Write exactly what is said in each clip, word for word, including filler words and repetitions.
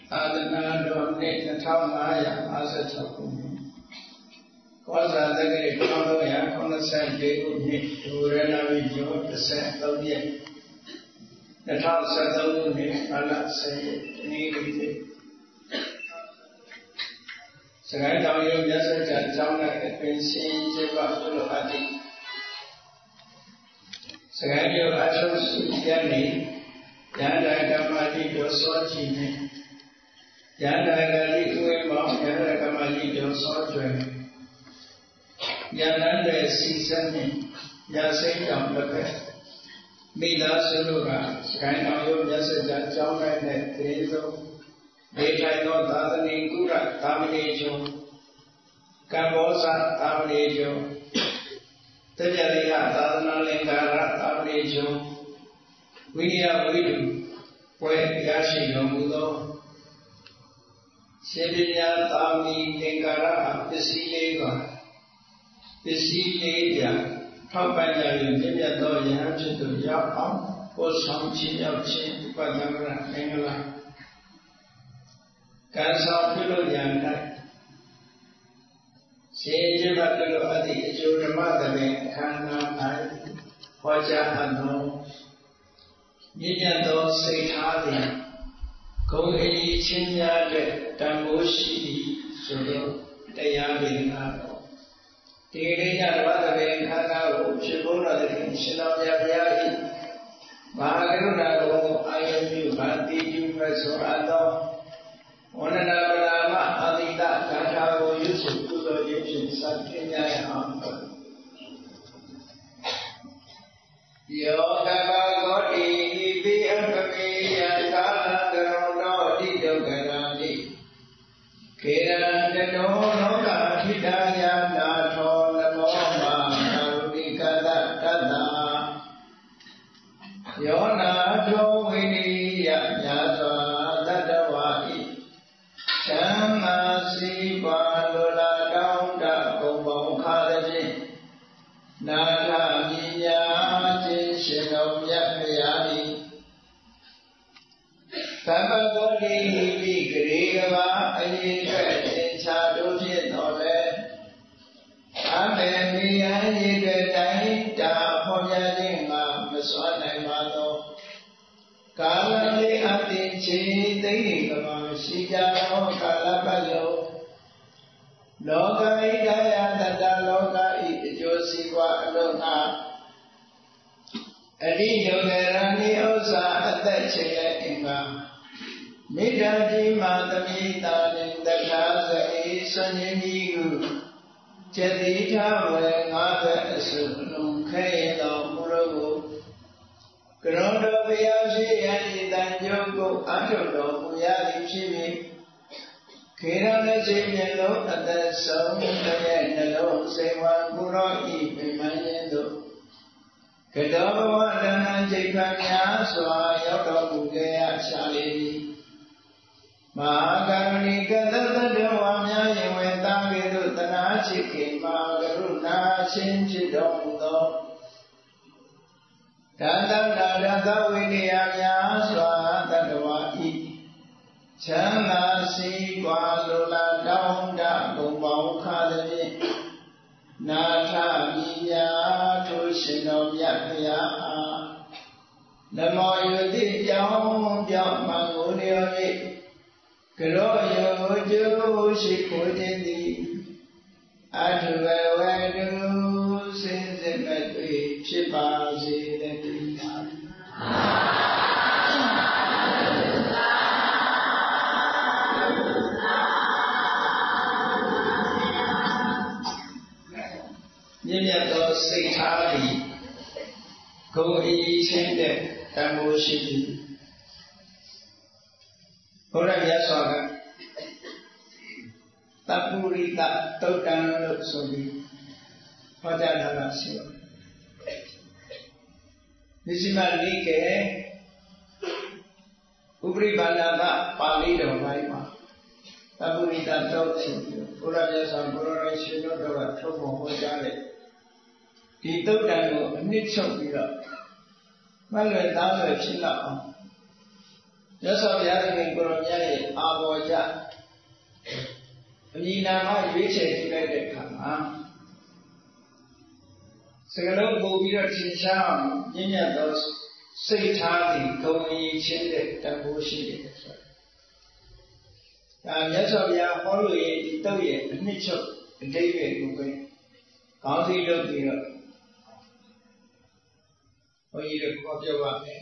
သာသနာတော်နှစ်နှစ်ထောင်ငါးရာ၅၆ခုနှစ်ကောဇာတက္ကရာတစ်ထောင်သုံးရာခုနှစ်ဆယ်လေးခုနှစ်ဒူရဏဝိကျော်တစ်ဆယ်သုံးရက်နှစ်ထောင်ဆယ်သုံးခုနှစ်မလဆယ်ရက်တနင်္ဂနွေနေ့စကိုင်းတောင်ရုံမြတ်စွာဘုရားကျောင်း၌အတွင်ရှင်ကျင်းပပြုလုပ်အပ်သည့်စကိုင်းမြို့အထုစုကျမ်းနေရဟန္တာကမ္မတိတော်စောကြည်နှင့်ရဟန္တာဂတိဥဝေမောရဟန္တာကမ္မတိတော်စောကျွယ်ယန္တန်တဲ့စီစံနှင့်ရစိတ်တောင်တစ်ဖက်မိသားစုတို့ကစကိုင်းတောင်ရုံမြတ်စွာဘုရားကျောင်း၌နဲ့တရေဆုံးနေထိုင်သောသာသနိကုရသာမဏေကျော်ကမ္ဘောဇသာမဏေကျော်တကြရိယသာသနာလင်္ကာရသာမဏေကျော်ဝိနည်းဝိတုပွဲရရှိတော်မူသောရှင်ပညာသာမဏေလင်္ကာရပစ္စည်းလေးပါပစ္စည်းလေးပြထောက်ပံ့ရရင်ပြည့်ပြတ်သောယဟန်ဖြစ်သူရောက်အောင်ပို့ဆောင်ခြင်းရောက်ခြင်းဥပဒမရမင်္ဂလာကံဆောင်ပြုလို့ရန်၌ရှင်ကျမ်းပြုလို့အသည့်အကျိုးဓမ္မသဘင်အခမ်းအနား၌ဟောကြားအပ်သောမြင့်မြတ်သောစိတ်ထားသည်ဂုဏ်အကြီးချင်းများတဲ့တန်ဖိုးရှိသည်ဆိုသောတရားပင်ကတော့ဒီကိစ္စဓမ္မသဘင်အခမ်းအနားကိုဖြစ်ပေါ်လာတဲ့ရှင်တော်မြတ်ဘုရား၏မဟာကရုဏာတော်ကိုအာရုံပြုပါတိကျူမဲ့ဆိုအပ်သောဝန္ဒနာပနာမအာတိတဂါထာကိုရွတ်ဆိုပူဇော်ခြင်းဖြင့်စတင်ကြရအောင်ယောကဗောတိပိအပမေယကာလကရောတောတိဒုက္ခရာတိခေရန္တနောလောကခိတာယနာထောနမောမာကာရုဏိကတတတ္တယောနာထောဝိနိယညာသောတတ္တဝါဣချမ်းသာစီပါလိုလားတောင်းတဂုံပေါင်းခါသဖြင့်နာထမြညာခြင်းရှင်တော်မြတ်ဖရာသည်သဗ္ဗဂောတိပိဂရေကဘာအရေးအတွက်သင်္ချာတို့ဖြင့်တော်လဲအမေမိယရေတဲ့တိုင်းတာဖော်ပြခြင်းမှာမစွမ်းနိုင်ပါသောကာလလေးအတိချေသိမ့်နေကမှာရှိကြသောကာလပတ်လုံးလောကဣဒယတတလောကဤအကျိုးစီးပွားအလုံးငါအရိယုဂရဏိဥစ္စာအသက်ချေတဲ့အင်္ဂါမိဒ္ဓတိမာသမိတာနှင့်တခါစအေဆွန်ရင်ကြီးဟုကျတိထဝေငါးဘက်အစုလုံးခဲသောမူရောကိုကရုဏာတော်ဘုရားရှိရန်ဤတန်ကြုတ်ကိုအထုတော်မူရသည်ဖြစ်ပြီးခေရဏစေမျက်လုံးအသက်ဆုံးတဲ့နှလုံးစေဝံကုရောဤပြမန်းရင်တို့ကတောဘဝတဏ္ဍစိတ်ခါများစွာရောက်တော်မူခဲ့ရရှာလေသည်မဟာကရုဏီကတတ္တဝါများယင်ဝေတာဝေတို့တနာချစ်ခင်မှာကရုဏာရှင်ဖြစ်တော်မူသောတန်တနာရသဝိနည်းများစွာတတ္တဝါဤချမ်းသာစီးပွားလိုလားတောင်းတဘုံပေါင်းခါသည်ဖြင့်နာထမြညာထိုရှင်တော်မြတ်ဖရာအားနမောယတိကြောင်းပြောင်းမှန်ကိုလျော်၍ကရောယောကျိုးရှိခိုးခြင်းသည်အထုဘဝတုစင်စစ်မတွေ့ဖြစ်ပါစေတည်းမြင့်မြတ်သောစိတ်ထားသည်ဂုဏ်အကြီးချင်းတဲ့တန်ဖိုးရှိသည်ဘုရားမြတ်စွာကတပုရိတတုတ်တံလို့ဆိုပြီးဟောကြားထားတာရှိပါတယ်။ဒီစီမနိကေဥပရိပါဏကပါဠိတော်ပိုင်းမှာတပုရိတတုတ်ဆိုပြီးဘုရားမြတ်စွာဘုရားရှင်တို့ကထုတ်ဖော်ဟောကြားတဲ့ဒီတုတ်တံကိုအနှစ်ချုပ်ပြီးတော့မလွယ်သားလွယ်ဖြစ်လောက်အောင်မြတ်စွာဘုရားရှင်ကိုရောမြတ်ရဲ့အာဘောကြအမည်နာမရွေးချယ်ကြည့်လိုက်တဲ့အခါမှာစကလုံးပို့ပြီးတော့ထင်ရှားအောင်ညဉ့်ညတ်သောစိတ်ထားသည်ဂုဏ်ရည်ချင်းတဲ့တန်ဖိုးရှိတယ်ဆိုဒါမြတ်စွာဘုရားဟောလို့ရင်ဒီတုတ်ရဲ့အနှစ်ချုပ်အတိတ်ရဲ့ကိုပဲခေါင်းစည်းလုပ်ပြီးတော့ဘုန်းကြီးတို့ခေါ်ပြပါမယ်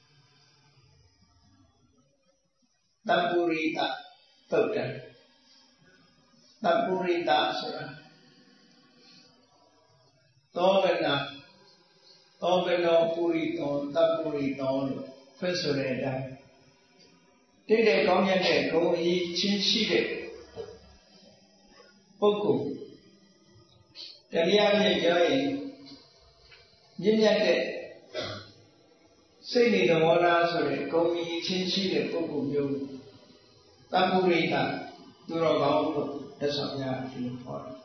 တပ္ပုရိတသုတ်တံတပ္ပုရိတဆိုတာသောကနာသောကနောပုရိသောတပ္ပုရိသောလို့ဖွင့်ဆိုတဲ့အတိုင်းတိတဲ့ကောင်းမြတ်တဲ့ဂုဏ်အရေးချင်းရှိတဲ့ပုဂ္ဂိုလ်တရားမြတ်ပြောရင်မြင့်မြတ်တဲ့စိတ်နေသဘောထားဆိုတဲ့ဂုဏ်အရေးချင်းရှိတဲ့ပုဂ္ဂိုလ်မျိုးတပ္ပုရိသသူတော်ကောင်းလို့သက်ဆောင်ရဒီလိုခေါ်တယ်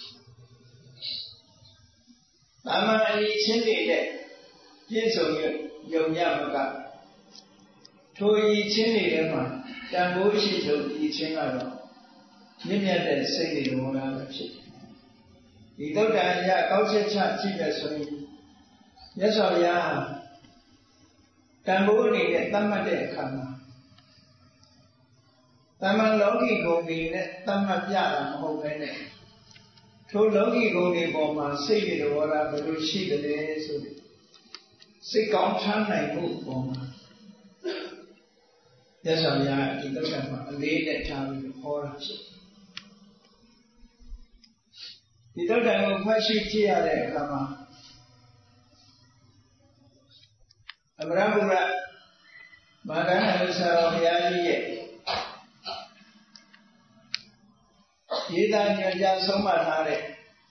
။တာမန်အရေးချင်းနေတဲ့ပြည့်စုံယုံညမကထိုအရေးချင်းနေတဲ့မှာတန်ဖိုးရှိဆုံးဒီချင်းကတော့မြင့်မြတ်တဲ့စိတ်နေသဘောထားပဲဖြစ်တယ်။ဒီသုတ္တန်ရကောက်ချက်ချကြည့်ရဆိုရင်မြတ်စွာဘုရားတန်ဖိုးအနေနဲ့သတ်မှတ်တဲ့အခါမှာတမန်လောကီဂုဏ်တွေနဲ့သတ်မှတ်ပြတာမဟုတ်ပဲနဲ့ထိုလောကီဂုဏ်တွေပေါ်မှာစိတ်ရတော်တာဘယ်လိုရှိတယ်လဲဆိုတဲ့စိတ်ကောင်းချမ်းနိုင်မှုပေါ်မှာမြတ်စွာဘုရားဒီသုတ္တမှာအလေးနဲ့ထားပြီးဟောတာဖြစ်ဒီသုတ္တကိုဖတ်ရှုကြည့်ရတဲ့အခါမှာအမရဘုရားမာဂန္ဓလူဆရာတော်ဘုရားကြီးရဲ့ရေးသားညွှန်ကြားဆုံးမထားတဲ့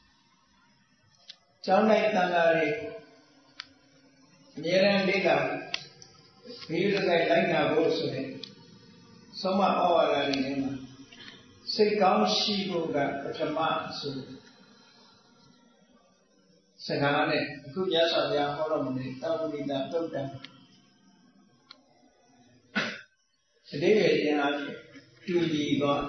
ကျောင်းတိုင်းတန်ဃာတွေအမြဲတမ်းလေ့လာဘိဓိကိုလိုက်နာဖို့ဆိုတဲ့ဆုံးမဩဝါဒတွေထဲမှာစိတ်ကောင်းရှိဖို့ကပထမဆိုစကားနဲ့အခုမြတ်စွာဘုရားဟောတော်မူတဲ့တပ္ပုရိသသုတ်တံအတိပ္ပယ်ခြင်းအဖြစ်တူညီသွား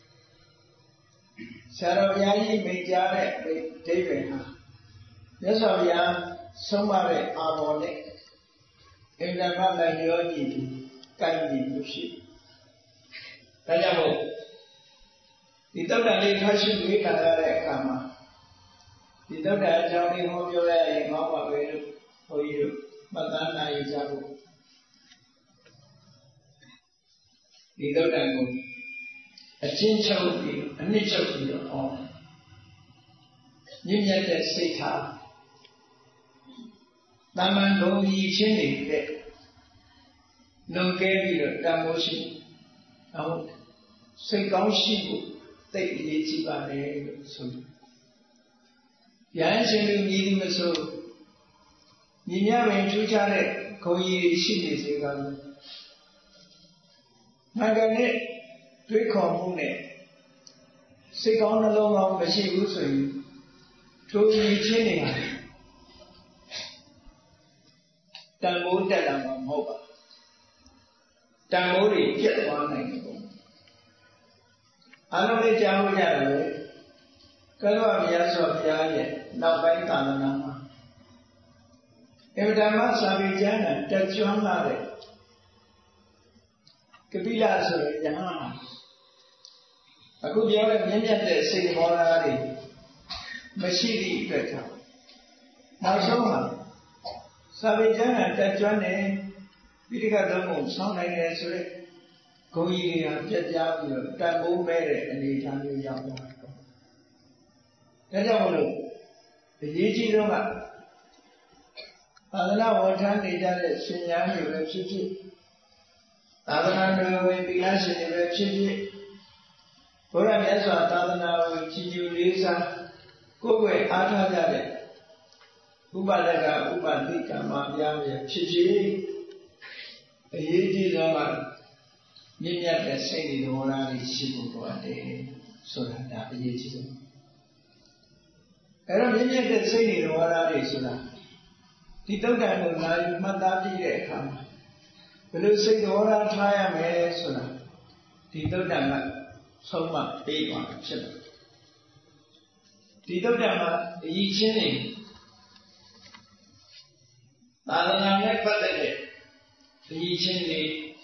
ဆရာတော်ဘုရားကြီးမိန့်ကြားတဲ့အဓိပ္ပာယ်ဟာမြတ်စွာဘုရားဆုံးမတဲ့အာဘော်နဲ့အင်္ဂမလိုက်ရောညီပြီးကိုက်ညီမှုရှိဒါကြောင့်မို့ဒီသုတ္တလေးထားရှိဝေးလာရတဲ့အခါမှာဒီသုတ္တအကြောင်းလေးဟောပြောရရင်ငေါ့ပါပဲလို့ဘုန်းကြီးတို့မှတ်သားနိုင်ကြဖို့ဒီသုတ္တကိုအချင်းချုပ်ပြီးအနှစ်ချုပ်ပြီးတော့ဟောမြင့်မြတ်တဲ့စိတ်ထားတမန်တော်ကြီးချင်းနေတဲ့လုံကဲပြီးတော့တန်ဖိုးရှိအောင်စိတ်ကောင်းရှိဖို့သိအရေးကြီးပါတယ်လို့ဆိုတယ်။ရဟန်းရှင်လူမြည်သူမဆိုညီမြပင်ထူးခြားတဲ့ဂုဏ်ရည်ရှိနေစေကလို့ငါကနဲ့တွေးခေါ်မှုနဲ့စိတ်ကောင်းနှလုံးကောင်းမရှိဘူးဆိုရင်ထိုရည်ချင်းနေပါတန်ဖိုးတက်လာမှာမဟုတ်ပါတန်ဖိုးတွေပြတ်သွားနိုင်တယ်ပေါ့အားလုံးလေးကြားလို့ရတယ်လေကလောမြတ်စွာဘုရားရဲ့နောက်ပိုင်းသာသနာမှာအဗ္ဗဓမ္မစာပေကျမ်းနဲ့တက်ကျွမ်းလာတဲ့ကပိလဆိုတဲ့ယဟန်အခုပြောတဲ့မြင့်မြတ်တဲ့စိတ်ဟောတာတွေမရှိသည့်အတွက်ကြောင့်နောက်ဆုံးမှာစာပေကျမ်းနဲ့တက်ကျွမ်းတဲ့ပိဋကသုံးပုံဆောင်းနိုင်တယ်ဆိုတဲ့ဂုဏ်ကြီးတွေဟာပြတ်ကြားပြီးတော့တန်ဖိုးမဲ့တဲ့အနေအထားမျိုးရောက်သွားတယ်။ဒါကြောင့်မလို့အရေးကြီးဆုံးကသာသနာဝန်ထမ်းနေကြတဲ့ရှင်ညာတွေပဲဖြစ်ဖြစ်သာသနာ့တော်ဝင်သီလရှင်တွေပဲဖြစ်ဖြစ်ဘုရားမြတ်စွာသာသနာကိုချီးကျူးလေးစားကိုယ်ွယ်အားထားကြတဲ့ဥပဒကဥပတိကမ္မများပဲဖြစ်ဖြစ်အရေးကြီးဆုံးကမြင့်မြတ်တဲ့စိတ်တွေတော်ရာတွေရှိဖို့တော့တယ်ဆိုတာဒါအရေးကြီးဆုံးအဲ့တော့မြင့်မြတ်တဲ့စိတ်တွေတော်ရာတွေဆိုတာဒီတုတ်တန်ကိုလာယူမှတ်သားပြီးတဲ့အခါမှာဘယ်လိုစိတ်တော်ရာထားရမယ်ဆိုတာဒီသုတ်တံကဆုံးမပေးသွားတာဖြစ်တယ်ဒီသုတ်တံမှာအရေးချင်းနေသာသနာနဲ့ပတ်သက်တဲ့အရေးချင်းတွေ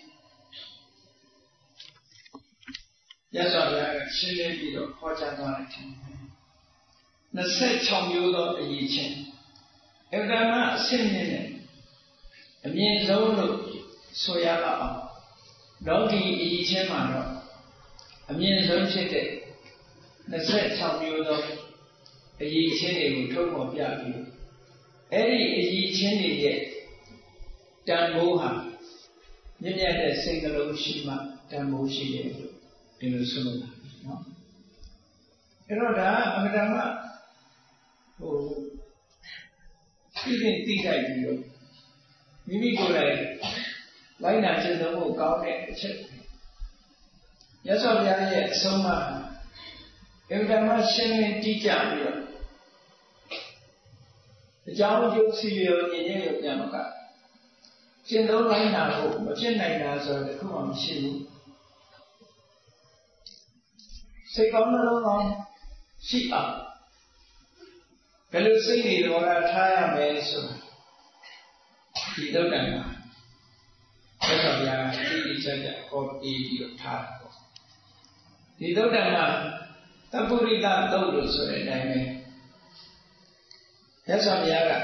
ရသော်လည်းရှင်းလင်းပြီးတော့ဟောကြားသွားတယ်ထင်တယ်နှစ်ဆယ့်ခြောက်မျိုးသောအရေးချင်းအဗ္ဗမအစစ်မြင့်နဲ့အမြင့်ဆုံးလို့ဆိုရတော့အောင်လောကီအရေးချင်းမှာတော့အမြင့်ဆုံးဖြစ်တဲ့နှစ်ဆယ့်ခြောက်မျိုးသောအရေးချင်းတွေကိုထုတ်ဖော်ပြပြီးအဲ့ဒီအရေးချင်းတွေရဲ့တန်ဖိုးဟာမြင့်မြတ်တဲ့စိတ်နှလုံးရှိမှတန်ဖိုးရှိတယ်လို့ဒီလိုဆိုလို့နော်အဲ့တော့ဒါအမှန်တမ်းဟိုသိတဲ့သိတိုက်ပြီးတော့မိမိကိုယ်တိုင်လိုက်နာကျင့်သုံးဖို့ကောင်းတဲ့အချက်ရသော်ဘုရားရဲ့အဆုံးအမအင်္ဂမရှင်းလင်းတိကျပြီးတော့အကြောင်းကျိုးစီရောညင်ညင်ရောပြန်တော့ကကျင့်သုံးလိုက်နာဖို့မဖြစ်နိုင်တာဆိုတော့တခုမှမရှိဘူးစိတ်ကောင်းနှလုံးကောင်းရှိအောင်ဘယ်လိုစိတ်တွေတော်ရထားရမယ်ဆိုတာဒီသုတ်တံမှာသက်တော်ဗျာတိတိကျကျဟောပြီးပြီးတော့ထားတာပေါ့ဒီသုတ်တံမှာသဗ္ဗုရိတသုတ်လို့ဆိုတဲ့အတိုင်းပဲသက်တော်ဗျာက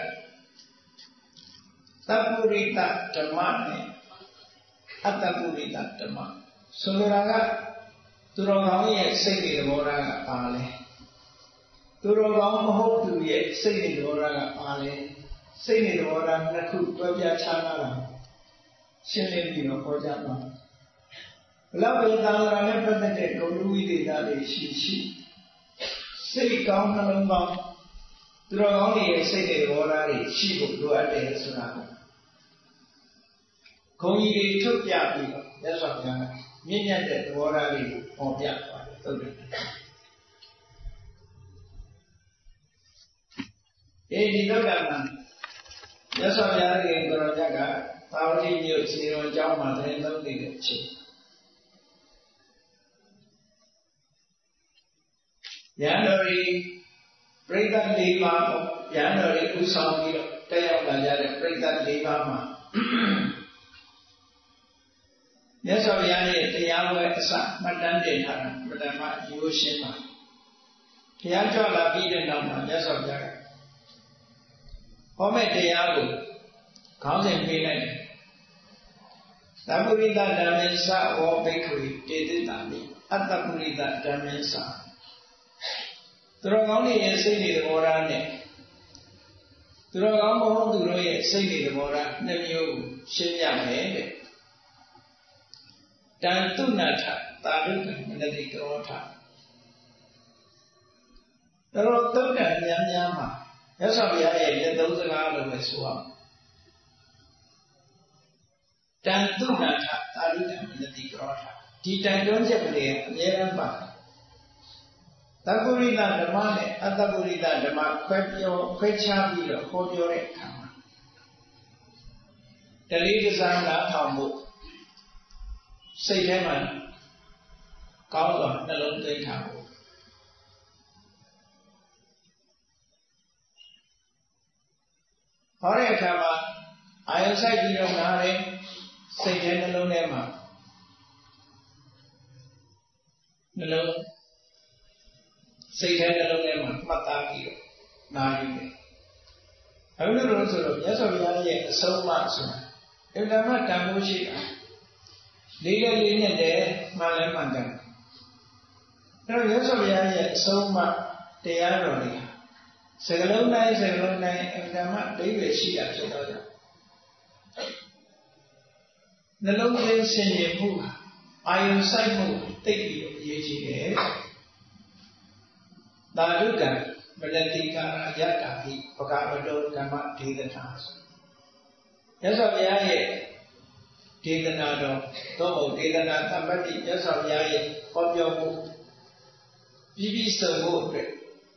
သဗ္ဗုရိတဓမ္မနဲ့အတ္တပုရိတဓမ္မဆိုလိုတာကသူတော်ကောင်းရဲ့စိတ်တွေသဘောထားကပါလဲသူတော်ကောင်းမဟုတ်သူရဲ့စိတ်တွေသဘောထားကပါလဲစိတ်တွေသဘောထားနှစ်ခုတွဲပြခြားနာတာရှင်းလင်းပြီးတော့ဟောကြားပါဘလောက်ပဲသာသနာနဲ့ပတ်သက်တဲ့ဂုဏ်ဝိသေသတွေရှိရှိစိတ်ကောင်းနှလုံးကောင်းသူတော်ကောင်းရဲ့စိတ်တွေသဘောထားတွေရှိဖို့လိုအပ်တယ်ဆိုတာကိုဂုဏ်ကြီးတွေထုတ်ပြပြီးတော့မြတ်စွာဘုရားကမြင့်မြတ်တဲ့သဘောထားလေးကိုဟောပြပါတယ်သုတ်တယ်အဲဒီသုတ်တံမှာမြတ်စွာဘုရားရဲ့ကိုရောမြတ်ကသာဝတိမြို့စေတော်ကျောင်းမှာသတင်းသုံးနေတဲ့အချိန်ဉာဏ်တော်ရီပရိသတ်၄ပါးပေါ့ဉာဏ်တော်ရီဥဆောင်ပြီးတော့တက်ရောက်လာကြတဲ့ပရိသတ်၄ပါးမှာမြတ်စွာဘုရားရဲ့တရားပွဲအစမှတ်တမ်းတင်ထားတာပထမရိုးရှင်းပါတရားကြွလာပြီးတဲ့နောက်မှာမြတ်စွာဘုရားကဟောမဲ့တရားကိုခေါင်းစဉ်ပေးလိုက်တယ်သဗ္ဗုရိတဓမ္မေသဝောဘိက္ခဝေတေတိတာမိအတ္တပုရိတဓမ္မေသသူတော်ကောင်းတွေရဲ့စိတ်တွေသဘောထားနဲ့သူတော်ကောင်းမဟုတ်သူတို့ရဲ့စိတ်တွေသဘောထားနှစ်မျိုးကိုရှင်းပြမယ်တဲ့တန်တုနာထတာရုကမနတိကရောထတော်သုတ်တံများများမှာမြတ်စွာဘုရားရဲ့လက်သုံးစကားလို့ပဲဆိုအောင်တန်တုနာထတာရုကမနတိကရောထဒီတန်တွန်းချက်တွေအများအားပါသဗ္ဗုရိတဓမ္မနဲ့အတ္တပုရိတဓမ္မခွဲပြောခွဲခြားပြီးတော့ဟောပြောတဲ့အခါမှာတလေးတစားနားထောင်ဖို့စိတ်ထဲမှာကောင်းစွာနှလုံးသွင်းထားဖို့ဟောတဲ့အခါမှာအာယုစိုက်ပြီးတော့နားတယ်စိတ်ထဲနှလုံးထဲမှာနှလုံးစိတ်ထဲနှလုံးထဲမှာမှတ်သားပြီးတော့နားယူတယ်။အဲလိုလို့ဆိုတော့မြတ်စွာဘုရားရဲ့အဆုံးအမဆိုတာအင်္ဂမတန်ဖိုးရှိတာလေးလေးလေးနဲ့တည်းမှန်လဲမှန်တယ်။အဲတော့မြတ်စွာဘုရားရဲ့အဆုံးအမတရားတော်တွေစကလုံးတိုင်းစကလုံးတိုင်းအင်္ဂမအဓိပ္ပာယ်ရှိတာဖြစ်တော့ကြောင့်နှလုံးသွင်းဆင်ခြင်မှုအာယုစိုက်မှုသိပြီးတော့အရေးကြီးတယ်။သာဓုကံမနတိကာရယတ္တာဟိပကဝတောဓမ္မဒေသနာဆိုမြတ်စွာဘုရားရဲ့ဒေသနာတော်သို့မဟုတ်ဒေသနာသမ္ပတ္တိမြတ်စွာဘုရားရဲ့ဟောပြောမှုပြီးပြီးဆုံးဖို့အတွက်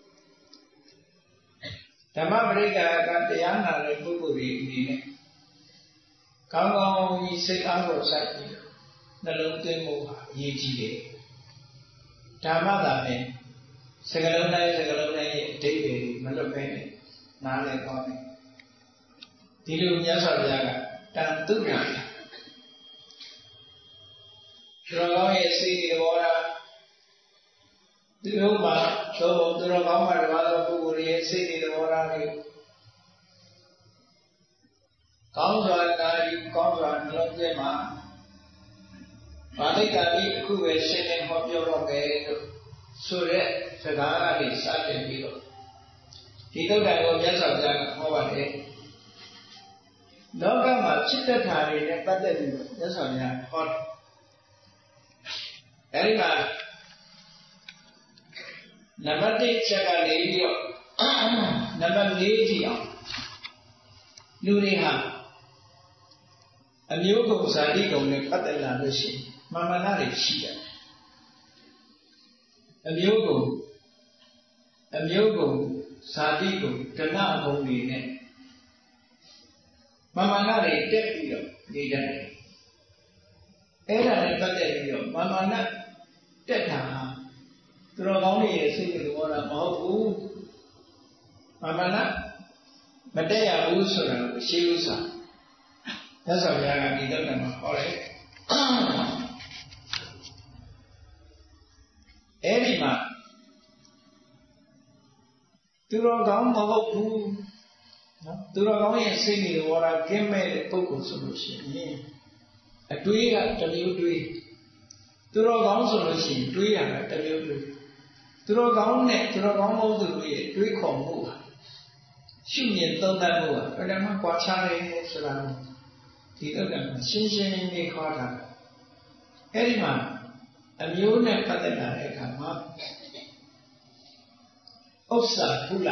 ဓမ္မပရိက္ခာကတရားနာတဲ့ပုဂ္ဂိုလ်တွေအနေနဲ့ကောင်းကောင်းကြီးစိတ်အားကိုစိုက်ပြီးနှလုံးသွင်းမှုဟာအရေးကြီးတယ်ဓမ္မသာနဲ့စကားလုံးတိုင်းစကားလုံးတိုင်းရဲ့အဓိပ္ပာယ်မလွတ်ဘဲနဲ့နားလည်သွားမယ်ဒီလိုမြတ်စွာဘုရားကတန်တုနာသူတော်ကောင်းရဲ့စိတ်တွေဘောတာသူတို့မှာသို့မဟုတ်သူတော်ကောင်းမှာတပါးသောပုဂ္ဂိုလ်ရဲ့စိတ်တွေဘောတာတွေကောင်းစွာနာယူကောင်းစွာနှလုံးသွင်းမှာဗာလိကပြီးအခုပဲရှင်းလင်းဟောပြောတော့မယ်လို့ဆိုတဲ့စကားလေးစတင်ပြီးတော့ဒီသုတ်တံကိုမြတ်စွာဘုရားကဟောပါတယ်လောကမှာဖြစ်တတ်တာတွေနဲ့ပတ်သက်ပြီးမြတ်စွာဘုရားဟောတယ်အဲဒီမှာနံပါတ်တစ်ချက်ကနေပြီးတော့နံပါတ်လေးကြည့်အောင်လူတွေဟာအမျိုးကုံဇာတိကုံနဲ့ပတ်သက်လာလို့ရှိရင်မာမနာတွေရှိတယ်အမျိုးကုံအမျိုးကုံဇာတိကုံဒဏအကုံတွေနဲ့မာမနာတွေတက်ပြီးတော့နေကြတယ်အဲ့ဒါနဲ့ပတ်သက်ပြီးတော့မာမနာတက်တာဟာသူတော်ကောင်းတွေရဲ့စိတ်တွေဘောတာမဟုတ်ဘူးမာမနာမတက်ရဘူးဆိုတာကိုရှင်းဥစွာမြတ်စွာဘုရားကဒီတော့လည်းဟောတယ်အဲ့ဒီမှာသူတော်ကောင်းမဟုတ်ဘူးနော်သူတော်ကောင်းရဲ့စိတ်တွေဘောတာကင်းမဲ့တဲ့ပုဂ္ဂိုလ်ဆိုလို့ရှိရင်အတွေးကတစ်မျိုးတွေးသူတော်ကောင်းဆိုလို့ရှိရင်တွေးရတာတစ်မျိုးတွေးသူတော်ကောင်းနဲ့သူတော်ကောင်းမဟုတ်သူတွေရဲ့တွေးခေါ်မှုဟာရှုမြင်သုံးသပ်မှုဟာဘယ်တော့မှကွာခြားတယ်ဆိုတာဒီတော့ကရှင်းရှင်းလင်းလင်းခေါ်တာအဲ့ဒီမှာအမျိုးနဲ့ပတ်သက်လာတဲ့အခါမှာဥစ္စာကုလ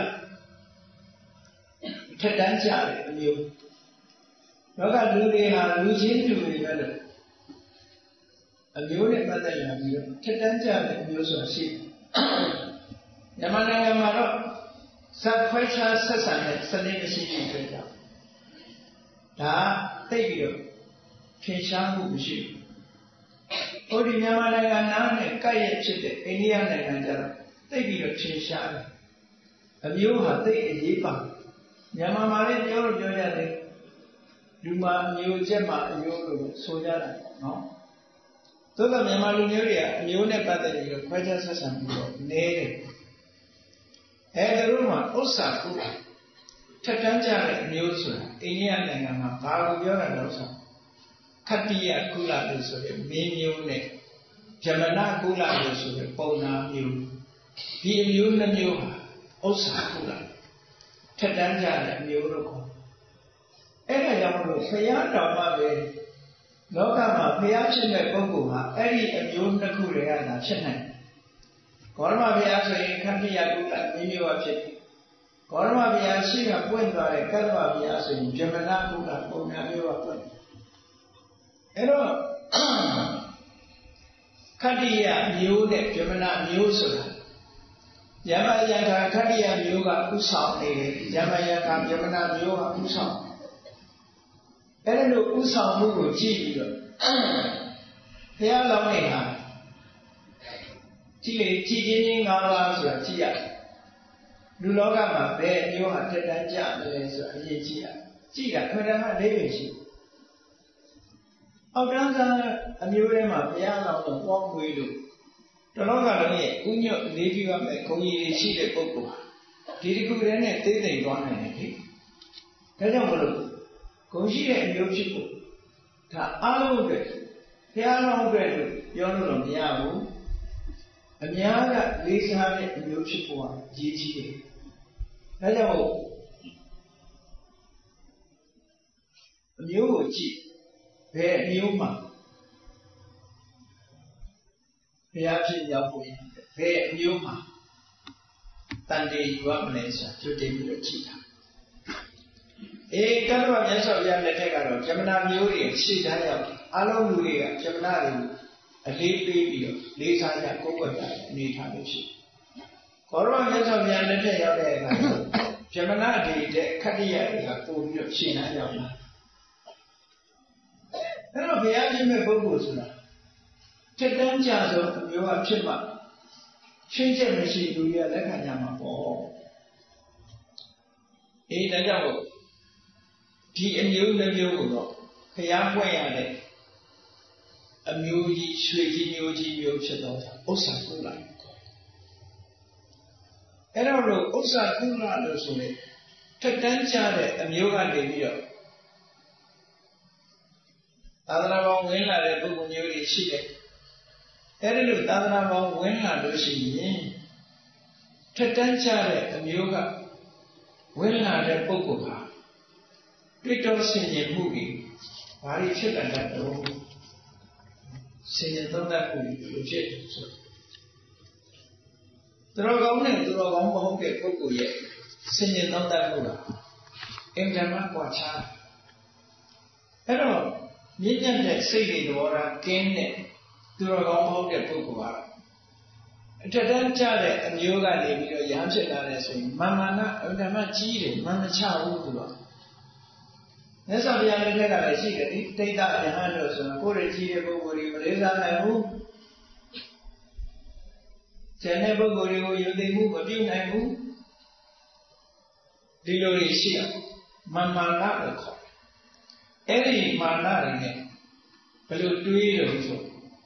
ထက်တန်းကြတဲ့အမျိုးလောကလူတွေဟာလူချင်းလူတွေပဲလို့အမျိုးနဲ့ပတ်သက်လာပြီးတော့ထက်တန်းကြတဲ့အမျိုးဆိုတာရှိတယ်မြန်မာနိုင်ငံမှာတော့ဇက်ခွဲခြားဆက်ဆံတဲ့စနစ်မရှိတဲ့အတွက်ကြောင့်ဒါသိပြီးတော့ထင်ရှားမှုမရှိဘူး။ဟိုဒီမြန်မာနိုင်ငံနားနဲ့ကပ်ရဖြစ်တဲ့အိန္ဒိယနိုင်ငံကျတော့သိပြီးတော့ထင်ရှားတယ်။အမျိုးဟာသိအရေးပါမြန်မာမှာလည်းပြောလို့ပြောရတယ်လူမှာအမျိုးချက်မှာအမျိုးလို့ဆိုကြတာနော်။သို့သောမြန်မာလူမျိုးတွေကအမျိုးနဲ့ပတ်သက်ပြီးတော့ခွဲခြားဆက်ဆံပြီးတော့နေတယ်။အဲဒါတို့မှာဥစ္စာကုထက်တန်းကြတဲ့အမျိုးဆိုတာအိန္ဒိယနိုင်ငံမှာဘာလို့ပြောတာလဲဆိုခတ္တိယကုလလို့ဆိုတဲ့မင်းမျိုးနဲ့ဗြဟ္မဏကုလလို့ဆိုတဲ့ပုံနာမျိုးဒီအမျိုးနှမျိုးဟာဥစ္စာကုလထက်တန်းကြတဲ့အမျိုးတို့ခေါ်အဲ့ဒါကြောင့်လို့ဘုရားတော်မှပဲလောကမှာဘုရားဖြစ်တဲ့ပုဂ္ဂိုလ်ဟာအဲ့ဒီအမျိုးနှစ်ခုတွေကသာဖြစ်နိုင်ဂေါရမဘုရားဆိုရင်ခတ္တိယကုလမင်းမျိုးဖြစ်တယ်ဂေါရမဘုရားရှိကပွင့်သွားတဲ့ကတ္တဝဘုရားဆိုရင်ဗြဟ္မဏကုလပုံနာမျိုးကပွင့်အဲ့တော့ခတ္တိယမျိုးနဲ့ဗြဟ္မဏမျိုးဆိုတာယမယံခာခတ္တိယမျိုးကဥဆောင်နေတယ်ယမယံခာဗြဟ္မဏမျိုးကဥဆောင်အဲ့ဒါလို့ဥဆောင်မှုကိုကြည့်ပြီးတော့ဘုရားလောင်းနေဟာကြည့်လေကြည်ချင်းချင်း၅ပါးဆိုတာကြည့်ရတယ်လူလောကမှာဘယ်မျိုးဟာတက်တန်းကြမလဲဆိုတာအရေးကြီးတာကြည့်တာခဏမှလေးပဲရှိအောက်တန်းစားအမျိုးထဲမှာဘုရားလောင်းတော့ပွားမွေးလို့တလောကလုံးရဲ့ဥညွတ်လေးပြရမယ်ဂုံကြီးတွေရှိတဲ့ပုဂ္ဂိုလ်ဒီတစ်ခုတည်းနဲ့သိသိသွားနိုင်တယ်လေဒါကြောင့်မလို့ဂုံရှိတဲ့အမျိုးဖြစ်ဖို့ဒါအားလုံးအတွက်ဘုရားလောင်းအတွက်လို့ပြောလို့တော့မရဘူးအများကလေးစားတဲ့အမျိုးဖြစ်ဖို့အရေးကြီးတယ်ဒါကြောင့်အမျိုးကိုကြည့်ဘယ်အမျိုးမှာဘုရားဖြစ်ရောက်ဖို့ဘယ်အမျိုးမှာတန်တေယူရမလဲဆိုတာကြိုတင်ပြီးတော့ကြည့်တာအေးကတ္တဝမြတ်စွာဘုရားလက်ထက်ကတော့ဗြဟ္မဏမျိုးတွေရှေ့တန်းရောက်တယ်အလုံးလူတွေကဗြဟ္မဏတွေကိုအလေးပေးပြီးတော့လေးစားကြကိုယ်ွယ်ကြအနေထားလို့ရှိတယ်ဂေါရမမြတ်စွာဘုရားလက်ထက်ရောက်တဲ့အခါဗြဟ္မဏတွေတဲ့ခတ္တိယတွေကပို့ပြီးတော့ရှေ့တန်းရောက်လာအဲ့တော့ဘုရားရှင်ရဲ့ပုဂ္ဂိုလ်ဆိုတာထက်တန်းကြဆုံးအမျိုးအဖြစ်မှရှင်းချက်မရှိလူရလက်ခံကြမှာပေါ့အေးဒါကြောင့်ဒီအမျိုးနှမျိုးကိုတော့ခရပွင့်ရတဲ့အမျိုးကြီးရွှေကြီးမျိုးကြီးမျိုးဖြစ်တော့ဥစ္စာကုလအဲ့တော့လို့ဥစ္စာကုလလို့ဆိုရင်ထက်တန်းကြတဲ့အမျိုးကနေပြီးတော့သာသနာပေါင်းဝင်လာတဲ့ပုဂ္ဂိုလ်မျိုးတွေရှိတယ်အဲ့ဒီလိုသာသနာပေါင်းဝင်လာလို့ရှိရင်ထက်တန်းကြတဲ့အမျိုးကဝင်လာတဲ့ပုဂ္ဂိုလ်ဟာတွေ့တော့ဆင်ခြင်မှုတွေဘာတွေဖြစ်လာတတ်တော့ဆင်ခြင်သုံးသပ်မှုတွေလိုဖြစ်ဆိုသူတော်ကောင်းနဲ့သူတော်ကောင်းမဟုတ်တဲ့ပုဂ္ဂိုလ်ရဲ့ဆင်ခြင်သုံးသပ်မှုလားအင်္ဂမကွာခြားအဲ့တော့မြင့်မြတ်တဲ့စိတ်တွေတော်တာကင်းတဲ့သူတော်ကောင်းမဟုတ်တဲ့ပုဂ္ဂိုလ်ဟာအထက်တန်းကျတဲ့အမျိုးကနေပြီးတော့ရဟန်းဖြစ်လာတယ်ဆိုရင်မာမာနအင်္ဂမကြီးတယ်မမချဘူးသူကမြတ်စွာဘုရားလက်ထက်ကလည်းရှိတယ်ဒီတိတ်တရဟန်းလို့ဆိုရင်ကိုယ်ရကြီးတဲ့ပုဂ္ဂိုလ်တွေမလေးစားနိုင်ဘူးကျန်တဲ့ပုဂ္ဂိုလ်တွေကိုယုံသိမှုမပြုနိုင်ဘူးဒီလိုတွေရှိရမာမာနလို့ခေါ်အဲ့ဒီမာနတွေနဲ့ဘယ်လိုတွေးလို့ဆို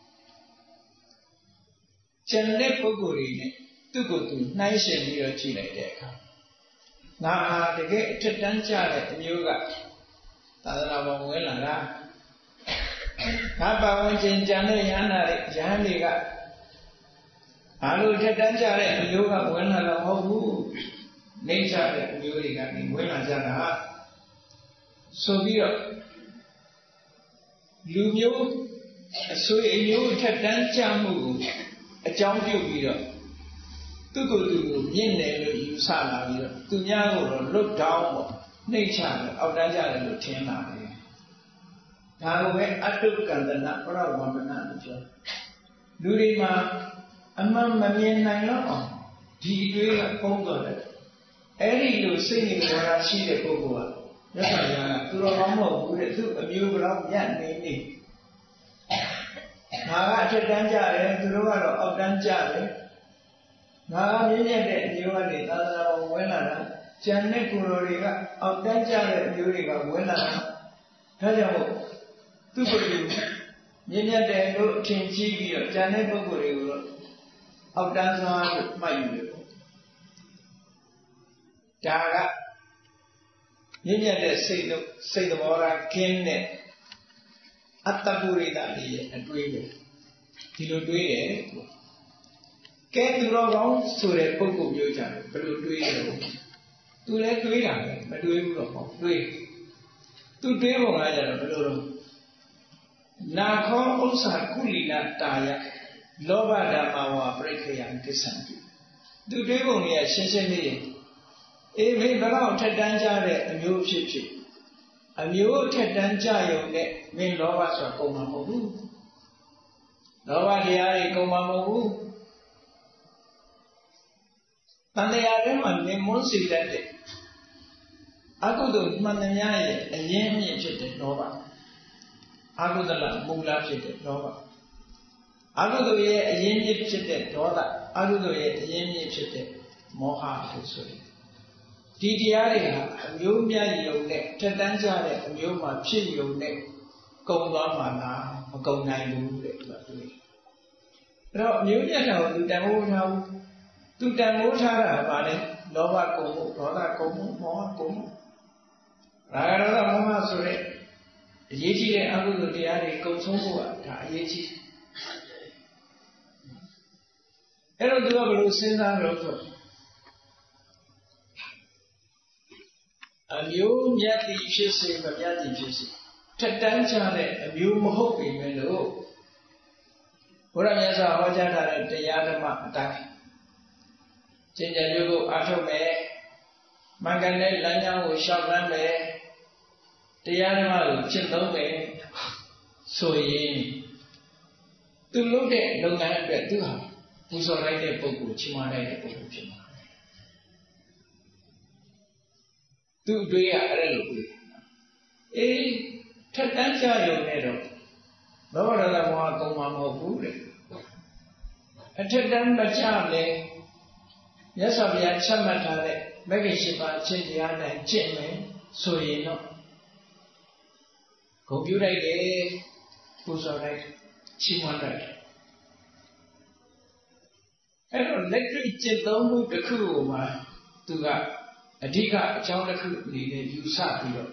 ကျန်တဲ့ပုဂ္ဂိုလ်တွေနဲ့သူ့ကိုယ်သူနှိုင်းယှဉ်ပြီးတော့ကြည့်လိုက်တဲ့အခါငါဟာတကယ်အထက်တန်းကျတဲ့အမျိုးကသာသနာ့ဘောင်ဝင်လာတာငါပါဝင်ခြင်းကြံတဲ့ရဟန္တာတွေရဟန်းတွေကဘာလို့ထက်တန်းကျတဲ့အမျိုးကဝင်လာတော့မဟုတ်ဘူးနေကြတဲ့အမျိုးတွေကနေဝင်လာကြတာဆိုပြီးတော့လူမျိုးအဆွေအမျိုးထက်တန်းကျမှုကိုအကြောင်းပြုပြီးတော့သူ့ကိုယ်သူကိုမြင့်တယ်လို့ယူဆလာပြီးတော့သူများကိုတော့လွတ်တောင်းပေါ့နှိမ့်ချတယ်အောက်တန်းကြတယ်လို့ထင်လာတယ်ဒါကိုပဲအတုကန္တနာပရဝန္ဒနာလို့ပြောလူတွေမှာအမှန်မမြင်နိုင်တော့အောင်ဒီအတွေးကပုံတော့တယ်အဲ့ဒီလိုစိတ်နဲ့ဝါဒရှိတဲ့ပုဂ္ဂိုလ်ကမြတ်စွာဘုရားကသူတော်ကောင်းမဟုတ်ဘူးတဲ့သူအမျိုးဘလောက်ညံ့နေနေငါကအထက်တန်းကြတယ်သူတို့ကတော့အောက်တန်းကြတယ်ငါကမြင့်မြတ်တဲ့အမျိုးကနေသာသနာပေါ်ဝင်လာတာကျန်တဲ့ကိုယ်တော်တွေကအောက်တန်းကြတဲ့အမျိုးတွေကဝင်လာတာဒါကြောင့်သူ့ကိုယ်ကိုမြင့်မြတ်တယ်လို့အထင်ကြီးပြီးတော့ကျန်တဲ့ပုဂ္ဂိုလ်တွေကိုတော့အောက်တန်းစွာလို့မှတ်ယူတယ်ပေါ့ဒါကမြင့်မြတ်တဲ့စိတ်တို့စိတ်သဘောထားကင်းတဲ့အတ္တပုရိသလေးရဲ့အတွေးပဲဒီလိုတွေးတယ်ကဲသူတော်ကောင်းဆိုတဲ့ပုဂ္ဂိုလ်မျိုးကြတယ်ဘယ်လိုတွေးလဲသူလည်းတွေးတာပဲမတွေးဘူးတော့ပေါ့တွေးသူတွေးပုံကကြတော့ဘယ်လိုလဲနာခောဥစ္စာကုလီနာတာယလောဘဓမ္မဝါပရိခေယံကိစ္စံသူတွေးပုံကြီးကရှင်းရှင်းလေးအေးမင်းဘယ်တော့ထက်တန်းကြတဲ့အမျိုးဖြစ်ဖြစ်အမျိုးထက်တန်းကြရုံနဲ့မင်းလောဘဆိုတာကုန်မှာမဟုတ်ဘူးလောဘတရားတွေကုန်မှာမဟုတ်ဘူးတန်တရားထဲမှာနေမွန်းစီတတ်တဲ့အကုသိုလ်မှန်သမျှရဲ့အရင်းအမြစ်ဖြစ်တဲ့လောဘအကုသလမူလဖြစ်တဲ့လောဘအကုသိုလ်ရဲ့အရင်းအမြစ်ဖြစ်တဲ့ဒေါသအကုသိုလ်ရဲ့အရင်းအမြစ်ဖြစ်တဲ့မောဟလို့ဆိုတယ်ဒီတရားတွေဟာအမျိုးမြတ်ယုံနဲ့ထက်တန်းကြတဲ့အမျိုးမှာဖြစ်ယုံနဲ့ကုန်သွားမှာလားမကုန်နိုင်ဘူးတဲ့သူကတွေ့တယ်အဲ့တော့အမျိုးမြတ်တော်သူတန်ဖိုးထားဘူးသူတန်ဖိုးထားတာဗာလဲလောဘကုန်မှုဒေါသကုန်မှုမောဟကုန်မှုရာဂဒေါသမောဟဆိုတဲ့အရေးကြီးတဲ့အကုသိုလ်တရားတွေကုန်ဆုံးဖို့ကဒါအရေးကြီးအဲ့တော့သူကဘယ်လိုစဉ်းစားလို့ဆိုအမျိုးမြတ်တိဖြစ်စေမမြတ်တိဖြစ်စေထက်တန်းချတဲ့အမျိုးမဟုတ်ပေမဲ့လို့ဘုရားမြတ်စွာဟောကြားထားတဲ့တရားဓမ္မအတိုင်းကျင့်ကြံကြိုးကိုအားထုတ်မယ်မင်္ဂန်တဲ့လမ်းကြောင်းကိုရှောက်လန်းမယ်တရားဓမ္မကိုကျင့်သုံးမယ်ဆိုရင်သူလုပ်တဲ့လုပ်ငန်းအတွက်သူဟာပူဇော်လိုက်တဲ့ပုဂ္ဂိုလ်ချီးမွမ်းလိုက်တဲ့ပုဂ္ဂိုလ်ဖြစ်မှာသူ့တွေးရအဲ့လိုပဲအေးထက်တန်းကြရုံနဲ့တော့လောဘဒေါသမောဟကုန်မှာမဟုတ်ဘူးတဲ့အထက်တန်းမချလေမြတ်စွာဘုရားချမှတ်ထားတဲ့မဂ္ဂင်၈ပါးအချင်းတရားနဲ့ကျင့်မယ်ဆိုရင်တော့ဂုဏ်ပြုလိုက်တယ်ပူဇော်လိုက်ချီးမွမ်းလိုက်အဲ့တော့လက်တွေ့ကျင့်သုံးမှုတစ်ခုကိုမှသူကအဓိကအကြောင်းတစ်ခုအနေနဲ့ယူဆပြီးတော့